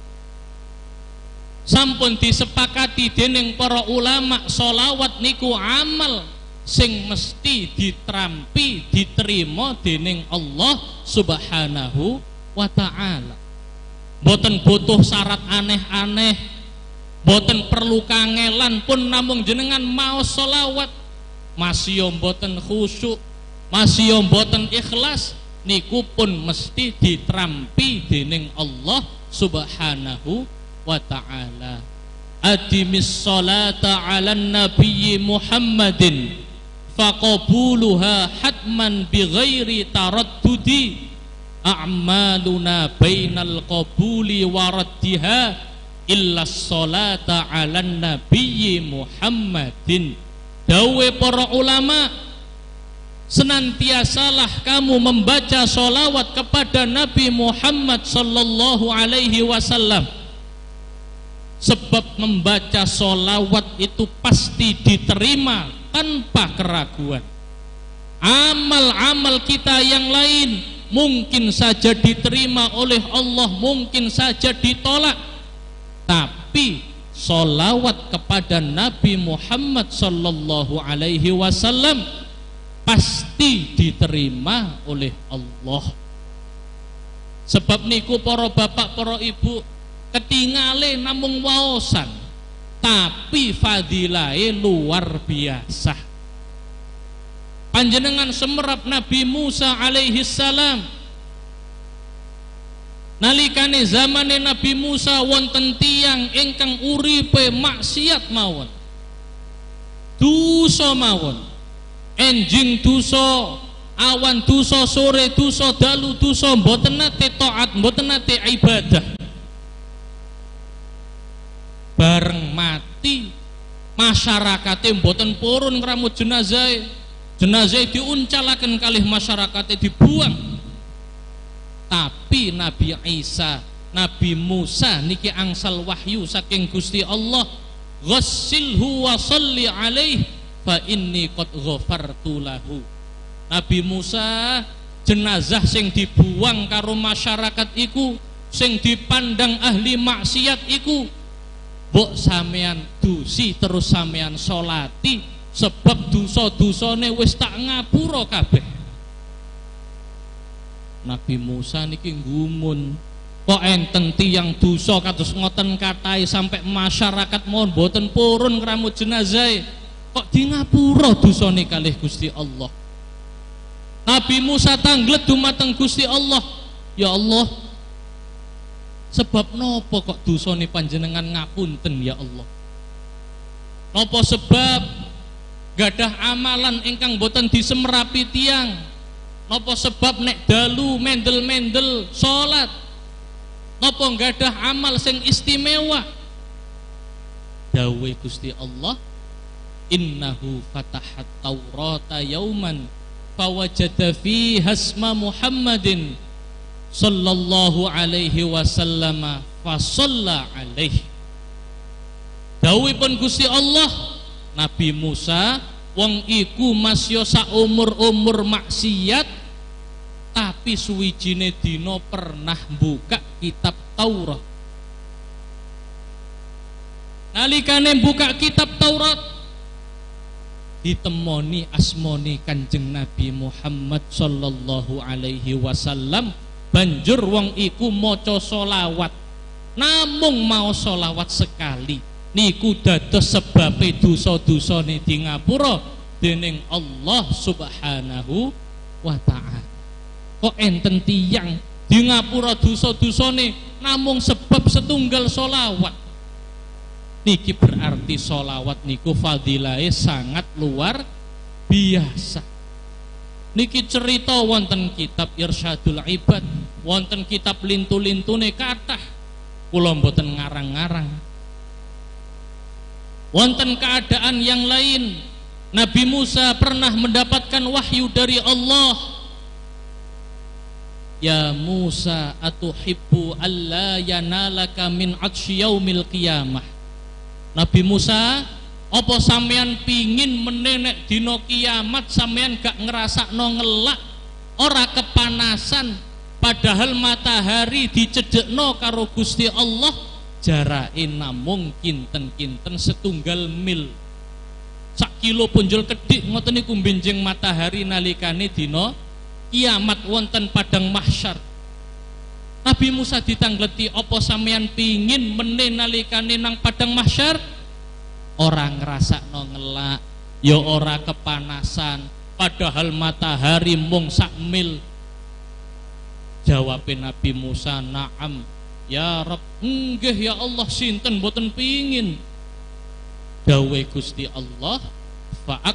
sampun disepakati dening para ulama, sholawat niku amal sing mesti ditrampi, diterima dening Allah Subhanahu wa ta'ala. Boten butuh syarat aneh-aneh, boten perlu kangelan pun, namung jenengan mau sholawat masih boten khusyuk, masih boten ikhlas, niku pun mesti ditrampi dening Allah Subhanahu wa ta'ala. Adimis sholata ala nabiyyi Muhammadin faqabuluha hatman bighairi taraddudi a'maluna bainal qabuli waraddiha illa sholata 'alan nabiyyi Muhammadin. Dawe para ulama, senantiasalah kamu membaca sholawat kepada Nabi Muhammad sallallahu alaihi wasallam, sebab membaca sholawat itu pasti diterima tanpa keraguan. Amal-amal kita yang lain mungkin saja diterima oleh Allah, mungkin saja ditolak, tapi sholawat kepada Nabi Muhammad sallallahu alaihi wasallam pasti diterima oleh Allah. Sebab niku para bapak, para ibu, ketingale namung waosan, tapi fadilahe luar biasa. Panjenengan semerap Nabi Musa alaihi salam, nalikane zamane Nabi Musa wonten tiyang ingkang uripe maksiat mawon, dosa mawon, enjing dosa, awan dosa, sore dosa, dalu dosa, mboten nate taat, mboten nate ibadah. Bareng mati masyarakate mboten purun ngramut jenazah, jenazah diuncalaken kalih masyarakate dibuang. Tapi Nabi Isa, Nabi Musa niki angsal wahyu saking Gusti Allah, ghassilhu wa sholli alaihi fa inni qad ghafartu lahu. Nabi Musa jenazah sing dibuang karo masyarakat iku, sing dipandang ahli maksiat iku, mbok sampean dusi terus sampean sholati, sebab dosa-dosane wis tak ngapura kabeh. Nabi Musa niki gumun, kok enten tiyang dosa kados ngoten kathah sampai masyarakat mohon boten purun ngramut jenazah, kok di ngapura dosane kalih Gusti Allah. Nabi Musa tanglet dumateng Gusti Allah, ya Allah, sebab nopo kok dosane panjenengan ngapunten ya Allah? Nopo sebab gadah amalan ingkang boten disemerapi tiang? Nopo sebab nek dalu mendel-mendel salat nopo gadah amal sing istimewa? Dawe Gusti Allah, innahu fatahat taurata yauman fawajada fiha asma Muhammadin sallallahu alaihi wasallam fasalla alaihi. Dawuhipun Gusti Allah, Nabi Musa wong iku masya saumur-umur maksiat, tapi suwijine dina pernah buka kitab Taurat. Nalikane buka kitab Taurat, ditemoni asmoni Kanjeng Nabi Muhammad sallallahu alaihi wasallam, banjur wong iku maca sholawat, namung mau sholawat sekali niku dados sebabe dosa-dosane di ngapura dening Allah Subhanahu wa ta'ala. Kok enten tiyang di ngapura dosa-dosane namung sebab setunggal sholawat? Niki berarti sholawat niku fadilahe sangat luar biasa. Niki cerita wonten kitab Irsyadul Ibad, wonten kitab lintu-lintune kathah, kula mboten ngarang-ngarang. Wonten keadaan yang lain, Nabi Musa pernah mendapatkan wahyu dari Allah. Ya Musa, atuhibbu alla yanalaka min atsyi yaumil qiyamah. Nabi Musa, apa sampean pingin menenek dina kiamat sampean gak ngrasakno ngelak, ora kepanasan, padahal matahari dicedhekno karo Gusti Allah jarake namung kinten-kinten setunggal mil. Sak kilo punjul kedik ngoten niku benjing matahari nalikane dina kiamat wonten padang mahsyar. Nabi Musa ditangleti, apa sampean pingin meneh nalikane nang padang mahsyar ora ngrasakno ngelak, ya ora kepanasan, padahal matahari mung sak mil. Jawabe Nabi Musa, na'am ya Rabb, nggih ya Allah, sinten boten pingin. Dawe Gusti Allah, fa'ak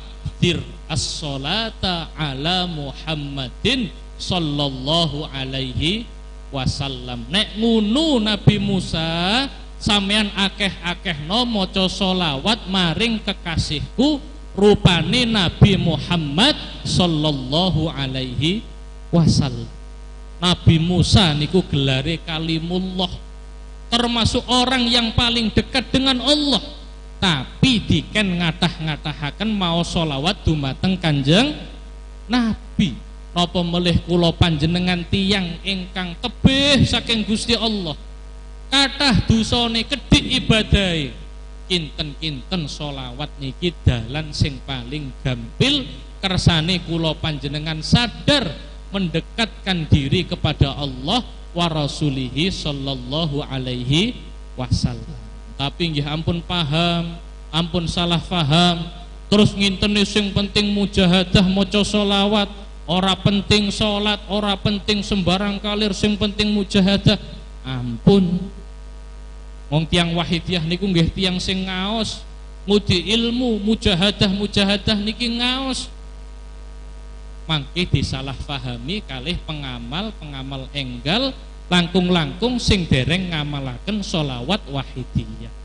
akthir as-sholata ala Muhammadin sallallahu alaihi wasallam. Nek ngunu Nabi Musa, sampean akeh-akehno maca sholawat maring kekasihku rupane Nabi Muhammad sallallahu alaihi wasallam. Nabi Musa niku gelare kalimullah, termasuk orang yang paling dekat dengan Allah, tapi diken ngatah-ngatahaken mau sholawat dumateng Kanjeng Nabi. Napa melih kula panjenengan tiyang ingkang tebih saking Gusti Allah, kathah dosane kedhik ibadahe, kinten-kinten sholawat niki dalan sing paling gampil kersane kula panjenengan sadar mendekatkan diri kepada Allah wa rasulihi sallallahu alaihi wasallam. Tapi nggih ampun paham, ampun salah paham, terus nginteni sing penting mujahadah maca sholawat, ora penting sholat, ora penting sembarang kalir, sing penting mujahadah. Ampun, wong tiyang wahidiyah niku nggih tiyang sing ngaos ngudi ilmu mujahadah niki ngaos, mangke disalahpahami kalih pengamal enggal langkung sing dereng ngamalaken sholawat wahidiyah.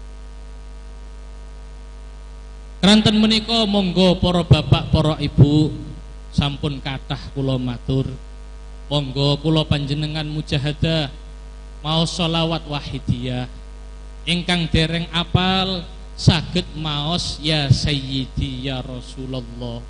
Kranten menika monggo para bapak para ibu sampun kathah kula matur, monggo kula panjenengan mujahadah maos sholawat wahidiyah. Ingkang dereng apal saged maos ya sayyidi ya Rasulullah,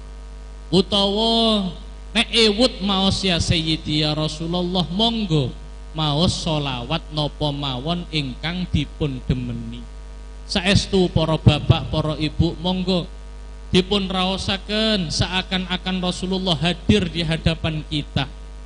utawa nek ewut maos ya sayyidi ya Rasulullah, monggo maos sholawat napa mawon ingkang dipun demeni. Saestu para bapak para ibu monggo dipun raosaken seakan-akan Rasulullah hadir di hadapan kita.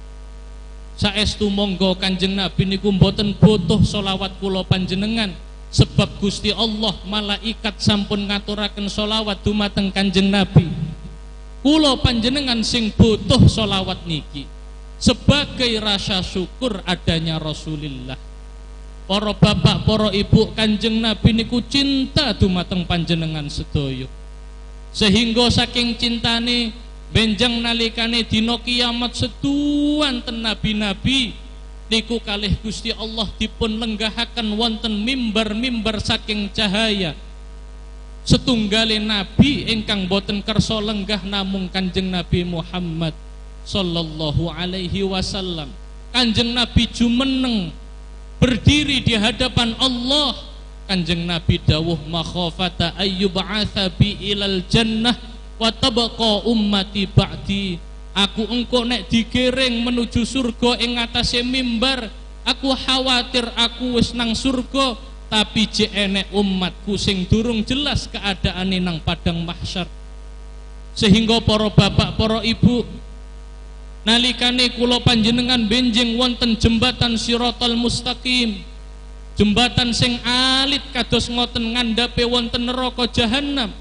Saestu monggo Kanjeng Nabi niku mboten butuh sholawat kula panjenengan, sebab Gusti Allah malaikat sampun ngaturaken sholawat dumateng Kanjeng Nabi. Kula panjenengan sing butuh sholawat niki sebagai rasa syukur adanya Rasulullah. Para bapak para ibu, Kanjeng Nabi niku cinta dumateng panjenengan sedaya, sehingga saking cintane benjang nalikane dina kiamat setuwanten nabi-nabi niku kalih Gusti Allah dipun lenggahaken wonten mimbar-mimbar saking cahaya. Setunggalé nabi ingkang boten kersa lenggah namung Kanjeng Nabi Muhammad sallallahu alaihi wasallam. Kanjeng Nabi jumeneng berdiri di hadapan Allah. Kanjeng Nabi dawuh makhafata ayyub'atsa bi ilal jannah wa tabqa ummati ba'di. Aku engko nek digiring menuju surga ing atase mimbar, aku khawatir aku wis nang surga tapi jek enek umatku sing durung jelas keadaane nang padang mahsyar. Sehingga para bapak para ibu, nalikane kula panjenengan benjing wonten jembatan Siratal Mustaqim, jembatan sing alit kados ngoten ngandhape wonten neraka jahanam,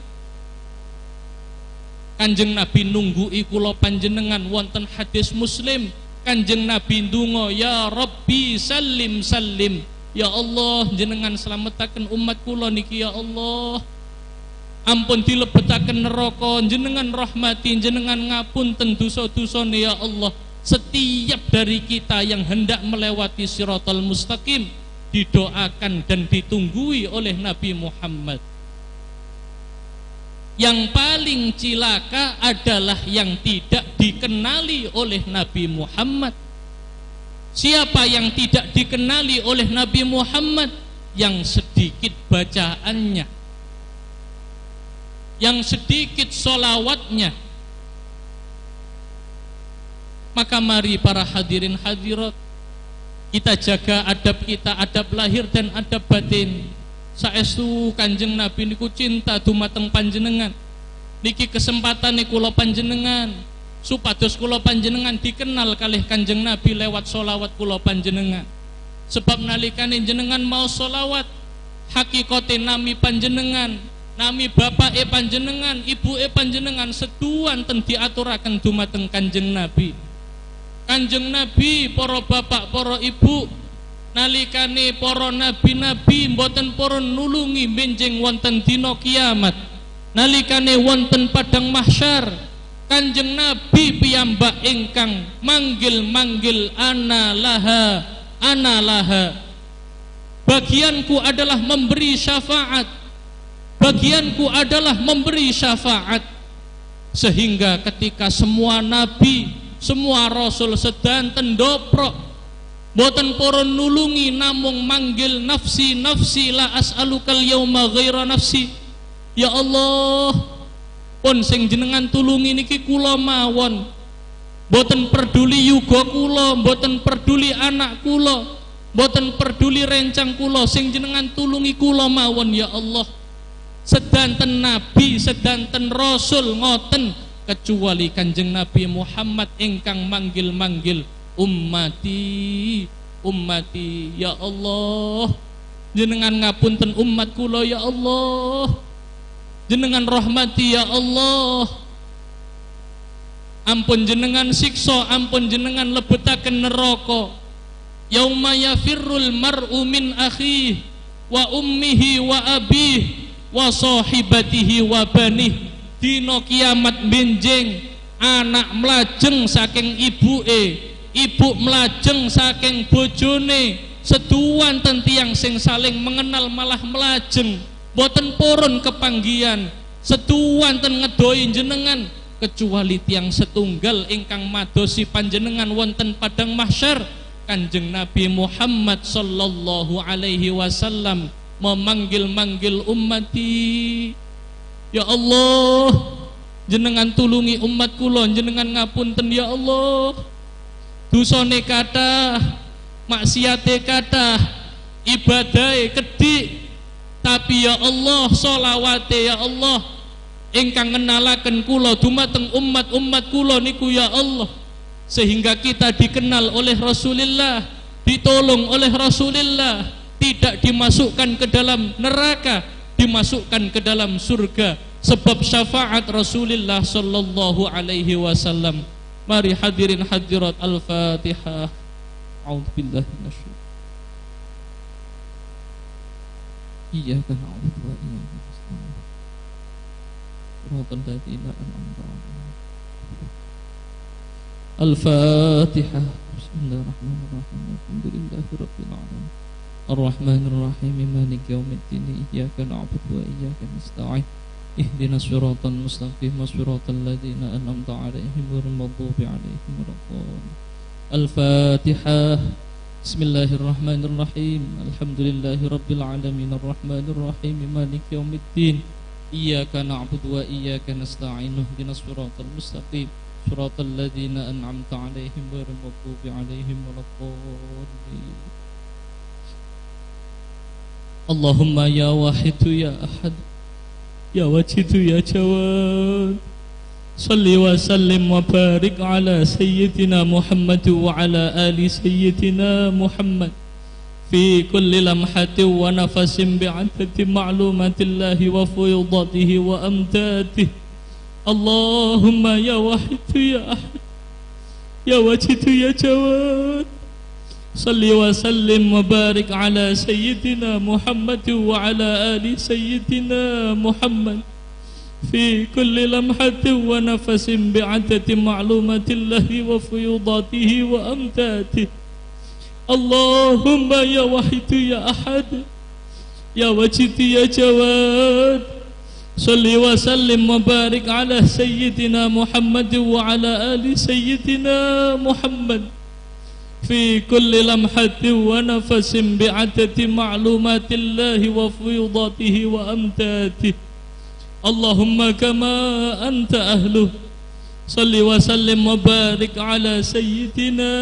Kanjeng Nabi nunggui kula panjenengan wonten hadis Muslim. Kanjeng Nabi ndonga, ya Rabbi salim salim, ya Allah jenengan slametaken umat kula niki, ya Allah ampun dilebetaken neraka, jenengan rahmati, jenengan ngapunten dosa-dosane, ya Allah. Setiap dari kita yang hendak melewati Siratal Mustaqim didoakan dan ditunggui oleh Nabi Muhammad. Yang paling cilaka adalah yang tidak dikenali oleh Nabi Muhammad. Siapa yang tidak dikenali oleh Nabi Muhammad? Yang sedikit bacaannya, yang sedikit sholawatnya. Maka mari para hadirin hadirat, kita jaga adab kita, adab lahir dan adab batin. Saestu Kanjeng Nabi niku cinta dumateng panjenengan. Niki kesempatan niku kula panjenengan supados kula panjenengan dikenal kalih Kanjeng Nabi lewat sholawat kula panjenengan. Sebab nalikane jenengan mau sholawat, hakikate nami panjenengan, nami bapake panjenengan, ibuke panjenengan seduwanten diaturaken dumateng Kanjeng Nabi. Kanjeng Nabi, para bapak, para ibu, nalikane para nabi-nabi mboten purun nulungi benjing wonten dina kiamat, nalikane wonten padang mahsyar Kanjeng Nabi piyambak ingkang manggil-manggil ana laha. Bagianku adalah memberi syafaat. Bagianku adalah memberi syafaat. Sehingga ketika semua nabi, semua rasul sedanten doprok, boten poron nulungi namung manggil nafsi nafsi la as'alukal yauma ghaira nafsi. Ya Allah, pun sing jenengan tulungi niki kula mawon. Boten peduli yuga kula, boten peduli anak kula, boten peduli rencang kula, sing jenengan tulungi kula mawon ya Allah. Sedanten nabi, sedanten rasul ngoten, kecuali Kanjeng Nabi Muhammad ingkang manggil-manggil ummati, ummati ya Allah. Jenengan ngapunten umat kula ya Allah. Jenengan rahmati ya Allah. Ampun jenengan siksa, ampun jenengan lebetaken neraka. Yauma yafirrul mar'u min akhihi wa ummihi wa abihi wa sahibatihi wa banih. Dina kiamat benjing, anak mlajeng saking ibuke, ibu mlajeng saking bojone, seduwanten tiyang sing saling mengenal malah mlajeng. Boten purun kepanggihan, seduwanten ngedoi jenengan, kecuali tiang setunggal ingkang madosi panjenengan wonten padang mahsyar. Kanjeng Nabi Muhammad sallallahu alaihi wasallam memanggil-manggil ummati, ya Allah, jenengan tulungi umat kula, jenengan ngapunten ya Allah. Dosane kathah, maksiate kathah, ibadahe kedhik, tapi ya Allah sholawate ya Allah ingkang ngenalaken kula dumateng umat-umat kula niku ya Allah, sehingga kita dikenal oleh Rasulullah, ditolong oleh Rasulullah, tidak dimasukkan ke dalam neraka, dimasukkan ke dalam surga sebab syafaat Rasulullah sallallahu alaihi wasallam. Mari hadirin hadirat, Al-Fatihah. A'udzubillahi minasyaitonir Iyyaka na'budu wa iyyaka nasta'in. Shiratal ladzina an'amta 'alaihim. Al-Fatihah. Bismillahirrahmanirrahim. Alhamdulillahirabbil alamin. Ar-Rahmanir Rahim. Maliki yaumiddin. Iyyaka na'budu wa iyyaka nasta'in. Ihdinas siratal mustaqim. Shiratal ladzina an'amta 'alaihim ghairil maghdubi 'alaihim waladdallin. Al-Fatihah. Bismillahirrahmanirrahim. Alhamdulillahi rabbil alamin. Ar-Rahmanir Rahim. Maliki yaumiddin. Iyyaka na'budu wa iyyaka nasta'in. Ihdinas siratal mustaqim. Shiratal ladzina an'amta 'alaihim ghairil maghdubi 'alaihim waladdallin. Allahumma ya Wahid ya Ahad, ya Wajid ya Jawad, salli wa sallim wa barik ala sayyidina Muhammad wa ala ali sayyidina Muhammad fi kulli lamhatin wa nafasin bi'adati ma'lumatillahi wa fuyudatihi wa amdatihi. Allahumma ya Wahid ya Ahad, ya Wajid ya Jawad, salli wa sallim wa barik ala sayyidina Muhammad wa ala ali sayyidina Muhammad fi kulli lamhatin wa nafasin bi'adati ma'lumatillahi wa fuyudatihi wa amdatihi. Allahumma ya Wahid ya Ahad, ya Wajid ya Jawad, salli wa sallim wa barik ala sayyidina Muhammad wa ala ali sayyidina Muhammad fi kulli lamhatin wa nafasin bi'adati ma'lumatillahi wa fuyudatihi wa amdatihi. Allahumma kama anta ahluh, salli wa sallim wa barik ala sayyidina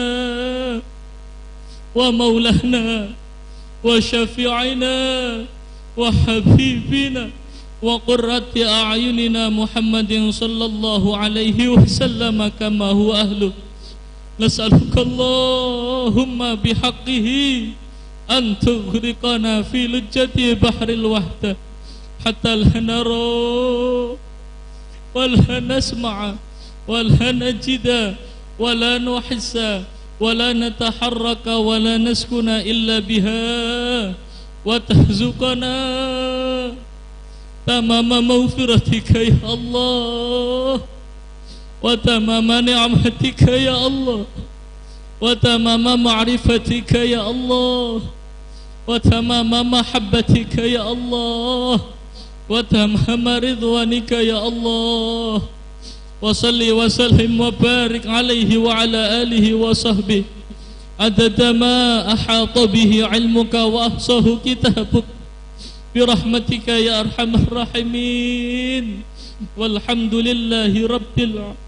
wa maulana wa syafi'ina wa habibina wa qurrati a'yunina Muhammadin sallallahu alaihi wasallam kama huwa ahluh. Nas'aluka Allahumma bihaqqihi an tughriqana fi lujjati bahril wahdah hatta la nara wa la nasma'a wa la najida wa la nuhissa wa la nataharraka wa la naskuna illa biha wa tahzuqana تمام مغفرتك يا الله وتمام نعمتك يا الله وتمام معرفتك يا الله وتمام محبتك يا الله وتمام رضوانك يا الله وصل وسلم وبارك عليه وعلى آله وصحبه عدد ما أحاط به علمك وأحصاه كتابك برحمتك يا أرحم الراحمين والحمد لله رب العالمين.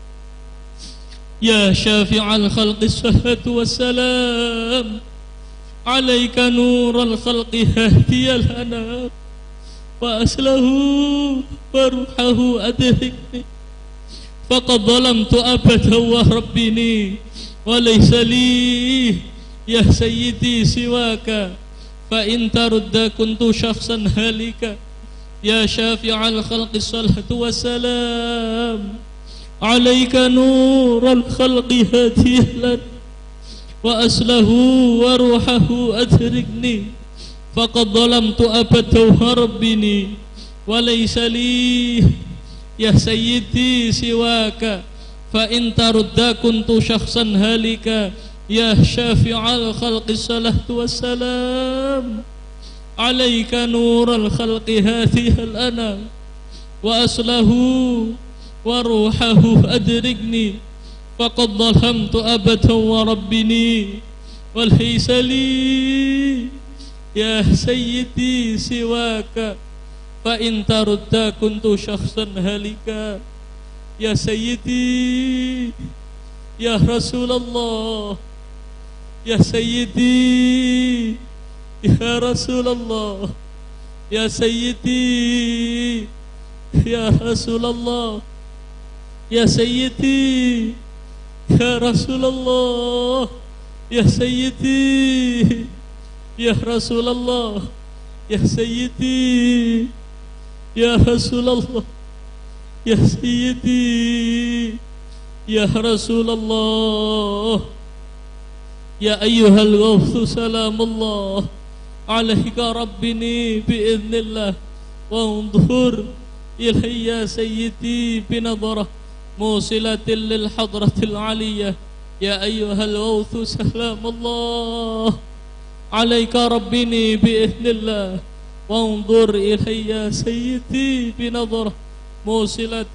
يا شافع الخلق الصلاة والسلام عليك نور الخلق هدي الأنام وأسله وروحه أدركني فقد ظلمت أبدا وربني وليس لي يا سيدي سواك فإن ترد كنت شخصا هالكا. يا شافع الخلق الصلاة والسلام عليك نور الخلق هدي لنا وأسله وروحه أدركني فقد ظلمت أبدا وربني وليس لي يا سيدي سواك فإن ترد كنت شخصا هالكا. يا شافع الخلق الصلاة والسلام عليك نور الخلق هذه الأنام وأصله وروحه أدركني فقد ظلمت أبدا وربني وليس لي يا سيدي سواك فإن ترد كنت شخصا هالكا. يا سيدي يا رسول الله يا سيدي يا رسول الله يا سيدي يا رسول الله يا سيدي يا رسول الله يا سيدي يا رسول الله يا سيدي يا رسول الله يا سيدي يا رسول الله. يا أيها الغوث سلام الله عليك ربني بإذن الله وانظر إلي يا سيدي بنظرة موصلة للحضرة العلية. يا أيها الغوث سلام الله عليك ربني بإذن الله وانظر إلي يا سيدي بنظرة موصلة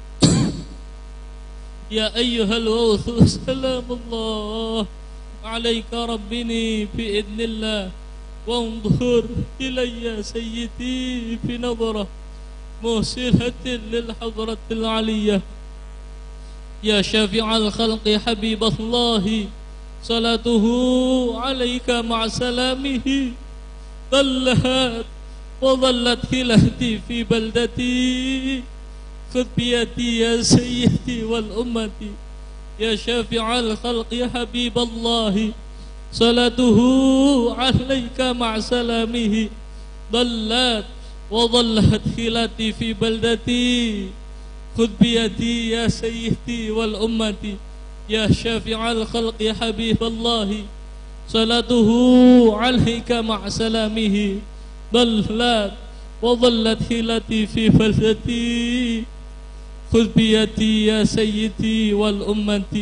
يا أيها الغوث سلام الله عليك ربني بإذن الله وانظر إلي يا سيدي بنظرة موصلة للحضرة العلية. يا شافع الخلق حبيب الله صلاته عليك مع سلامه ظلت وظلت خلتي في بلدتي خذ بيدي يا سيدي والأمة. يا شافع الخلق حبيب الله صلاته عليك مع سلامه ضلت وظلت خلتي في بلدتي خذ بيدي يا سيدي والأمة. يا شافع الخلق حبيب الله صلاته عليك مع سلامه ضلت وظلت خلتي في بلدتي خذ بيدي يا سيدي والأمة.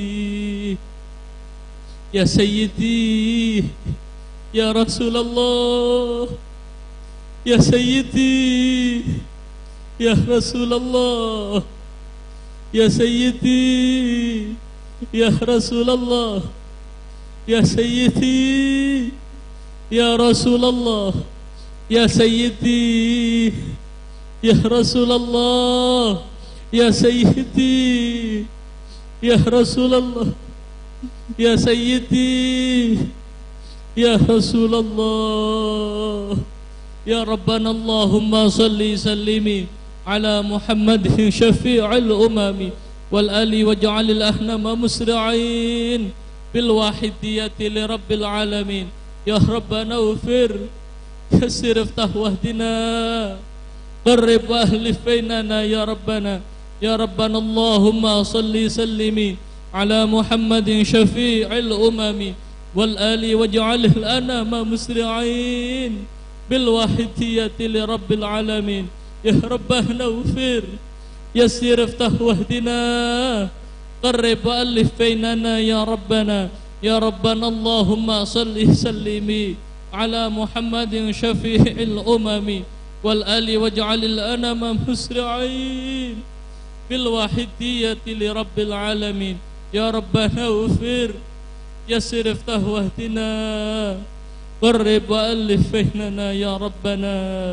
يا سيدي يا رسول الله يا سيدي يا رسول الله يا سيدي يا رسول الله يا سيدي يا رسول الله يا سيدي يا رسول الله يا سيدي يا رسول الله يا سيدي يا رسول الله. يا ربنا اللهم صل سلمي على محمد شفيع الأمم والآل واجعل الأهنم مسرعين بالواحدية لرب العالمين. يا ربنا اغفر يسر افتح واهدنا قرب واهلف بيننا يا ربنا. يا ربنا اللهم صل سلمي على محمد شفيع الأمم والآل واجعل الأنام مسرعين بالواحدية لرب العالمين. يا ربنا اغفر يسر افتح واهدنا قرب وألف بيننا يا ربنا يا ربنا اللهم صل سلمي على محمد شفيع الأمم والآل واجعل الأنام مسرعين بالواحدية لرب العالمين يا ربنا اغفر يسر افتح واهدنا قرب وألف بيننا يا ربنا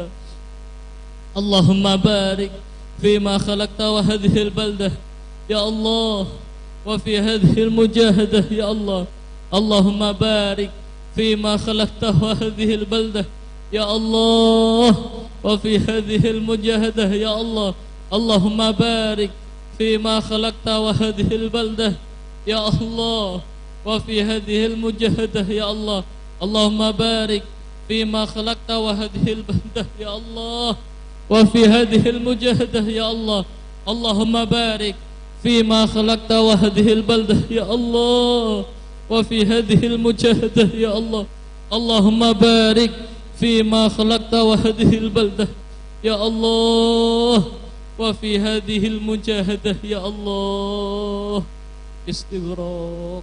اللهم بارك فيما خلقت وهذه البلدة يا الله وفي هذه المجاهدة يا الله اللهم بارك فيما خلقت وهذه البلدة يا الله وفي هذه المجاهدة يا الله اللهم بارك فيما خلقت وهذه البلدة يا الله وفي هذه المجاهدة يا الله اللهم بارك فيما خلقت وهذه البلدة يا الله وفي هذه المجاهدة يا الله اللهم بارك فيما خلقت وهذه البلدة يا الله وفي هذه المجاهدة يا الله اللهم بارك فيما خلقت وهذه البلدة يا الله وفي هذه المجاهدة يا الله استغراق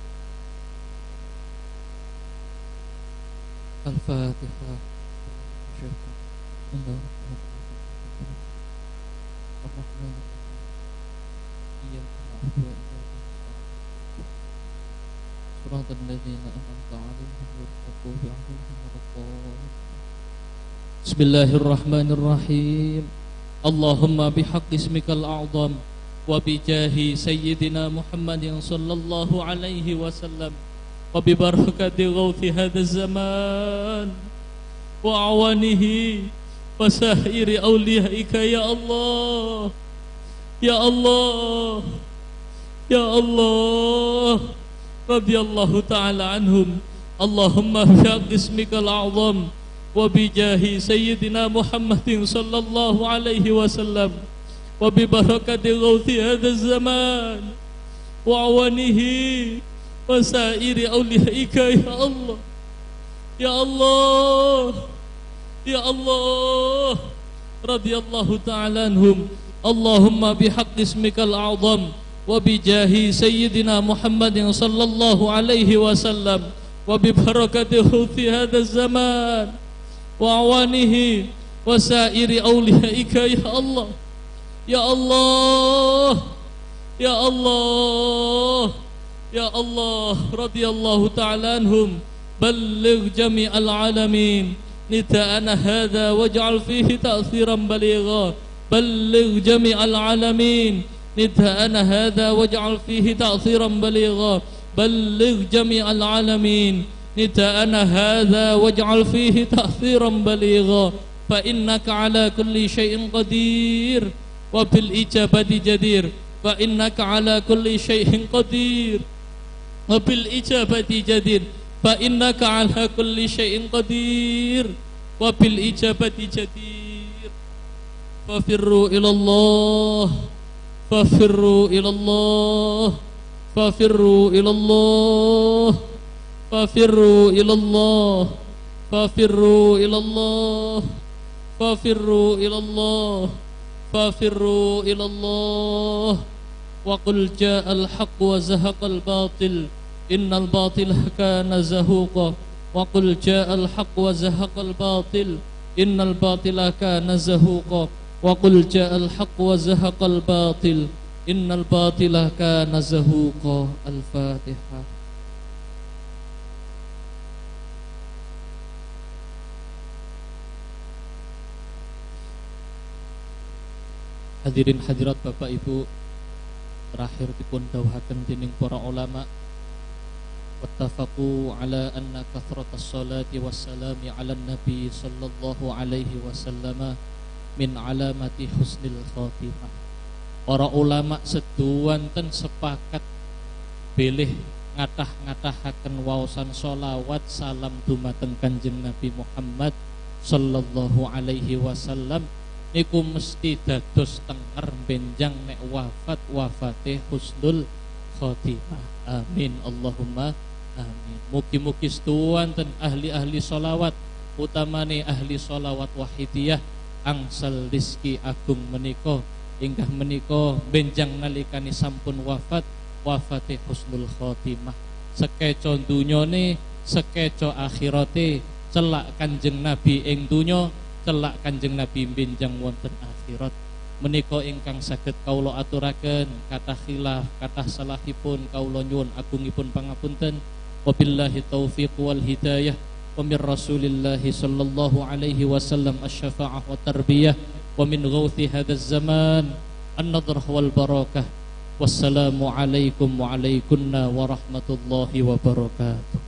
الفاتحة صراط الذين أنعمت عليهم غير المغضوب عليهم ولا الضالين بسم الله الرحمن الرحيم اللهم بحق اسمك الأعظم وبجاه سيدنا محمد صلى الله عليه وسلم وببركة غوث هذا الزمان وأعوانه وسائر أوليائك يا الله يا الله يا الله رضي الله تعالى عنهم اللهم بحق اسمك الأعظم وبجاه سيدنا محمد صلى الله عليه وسلم وببركة غوث هذا الزمان وأعوانه وسائر أوليائك يا الله يا الله يا الله رضي الله تعالى عنهم اللهم بحق اسمك الأعظم وبجاه سيدنا محمد صلى الله عليه وسلم وببركته في هذا الزمان وأعوانه وسائر أوليائك يا الله يا الله يا الله يا الله رضي الله تعالى عنهم بلغ جميع العالمين نداءنا هذا واجعل فيه تأثيرا بليغا بلغ جميع العالمين نداءنا هذا واجعل فيه تأثيرا بليغا بلغ جميع العالمين نداءنا هذا واجعل فيه تأثيرا بليغا فإنك على كل شيء قدير وبالإجابة جدير فإنك على كل شيء قدير وبالإجابة جدير فإنك على كل شيء قدير وبالإجابة جدير ففروا إلى الله ففروا إلى الله ففروا إلى الله ففروا إلى الله ففروا إلى الله ففروا إلى الله ففروا إلى الله وقل جاء الحق وزهق الباطل إن الباطل كان زهوقا وقل جاء الحق وزهق الباطل إن الباطل كان زهوقا وقل جاء الحق وزهق الباطل إن الباطل كان زهوقا الفاتحة. Hadirin hadirat Bapak Ibu, terakhir dipun dawuhaken dening para ulama wattafaqu ala anna kathratas salati wassalami ala nabi sallallahu alaihi wasallam min alamati husnil khatimah. Para ulama seduwanten sepakat bilih ngatah-ngatahaken waosan sholawat salam dumateng Kanjeng Nabi Muhammad sallallahu alaihi wasallam niku mesti dados tenger benjang nek wafate husnul khotimah. Amin Allahumma amin. Mugi-mugi seduwanten ahli-ahli sholawat, utamane ahli sholawat wahidiyah angsal rizki agung menika inggah menika benjang nalikani sampun wafate husnul khotimah sekeco dunyane sekeco akhirate celak Kanjeng Nabi ing dunya celak Kanjeng Nabi benjang wonten akhirat menika ingkang saged kawula aturaken kathah khilaf kathah salahipun kawula nyuwun agungipun pangapunten wabillahi taufiq wal hidayah wa min Rasulillah sallallahu alaihi wasallam asy-syafa'ah wa tarbiyah wa min ghauthi hadzal zaman an-nadrah wal barakah wassalamu alaikum wa alaikunna warahmatullahi wabarakatuh.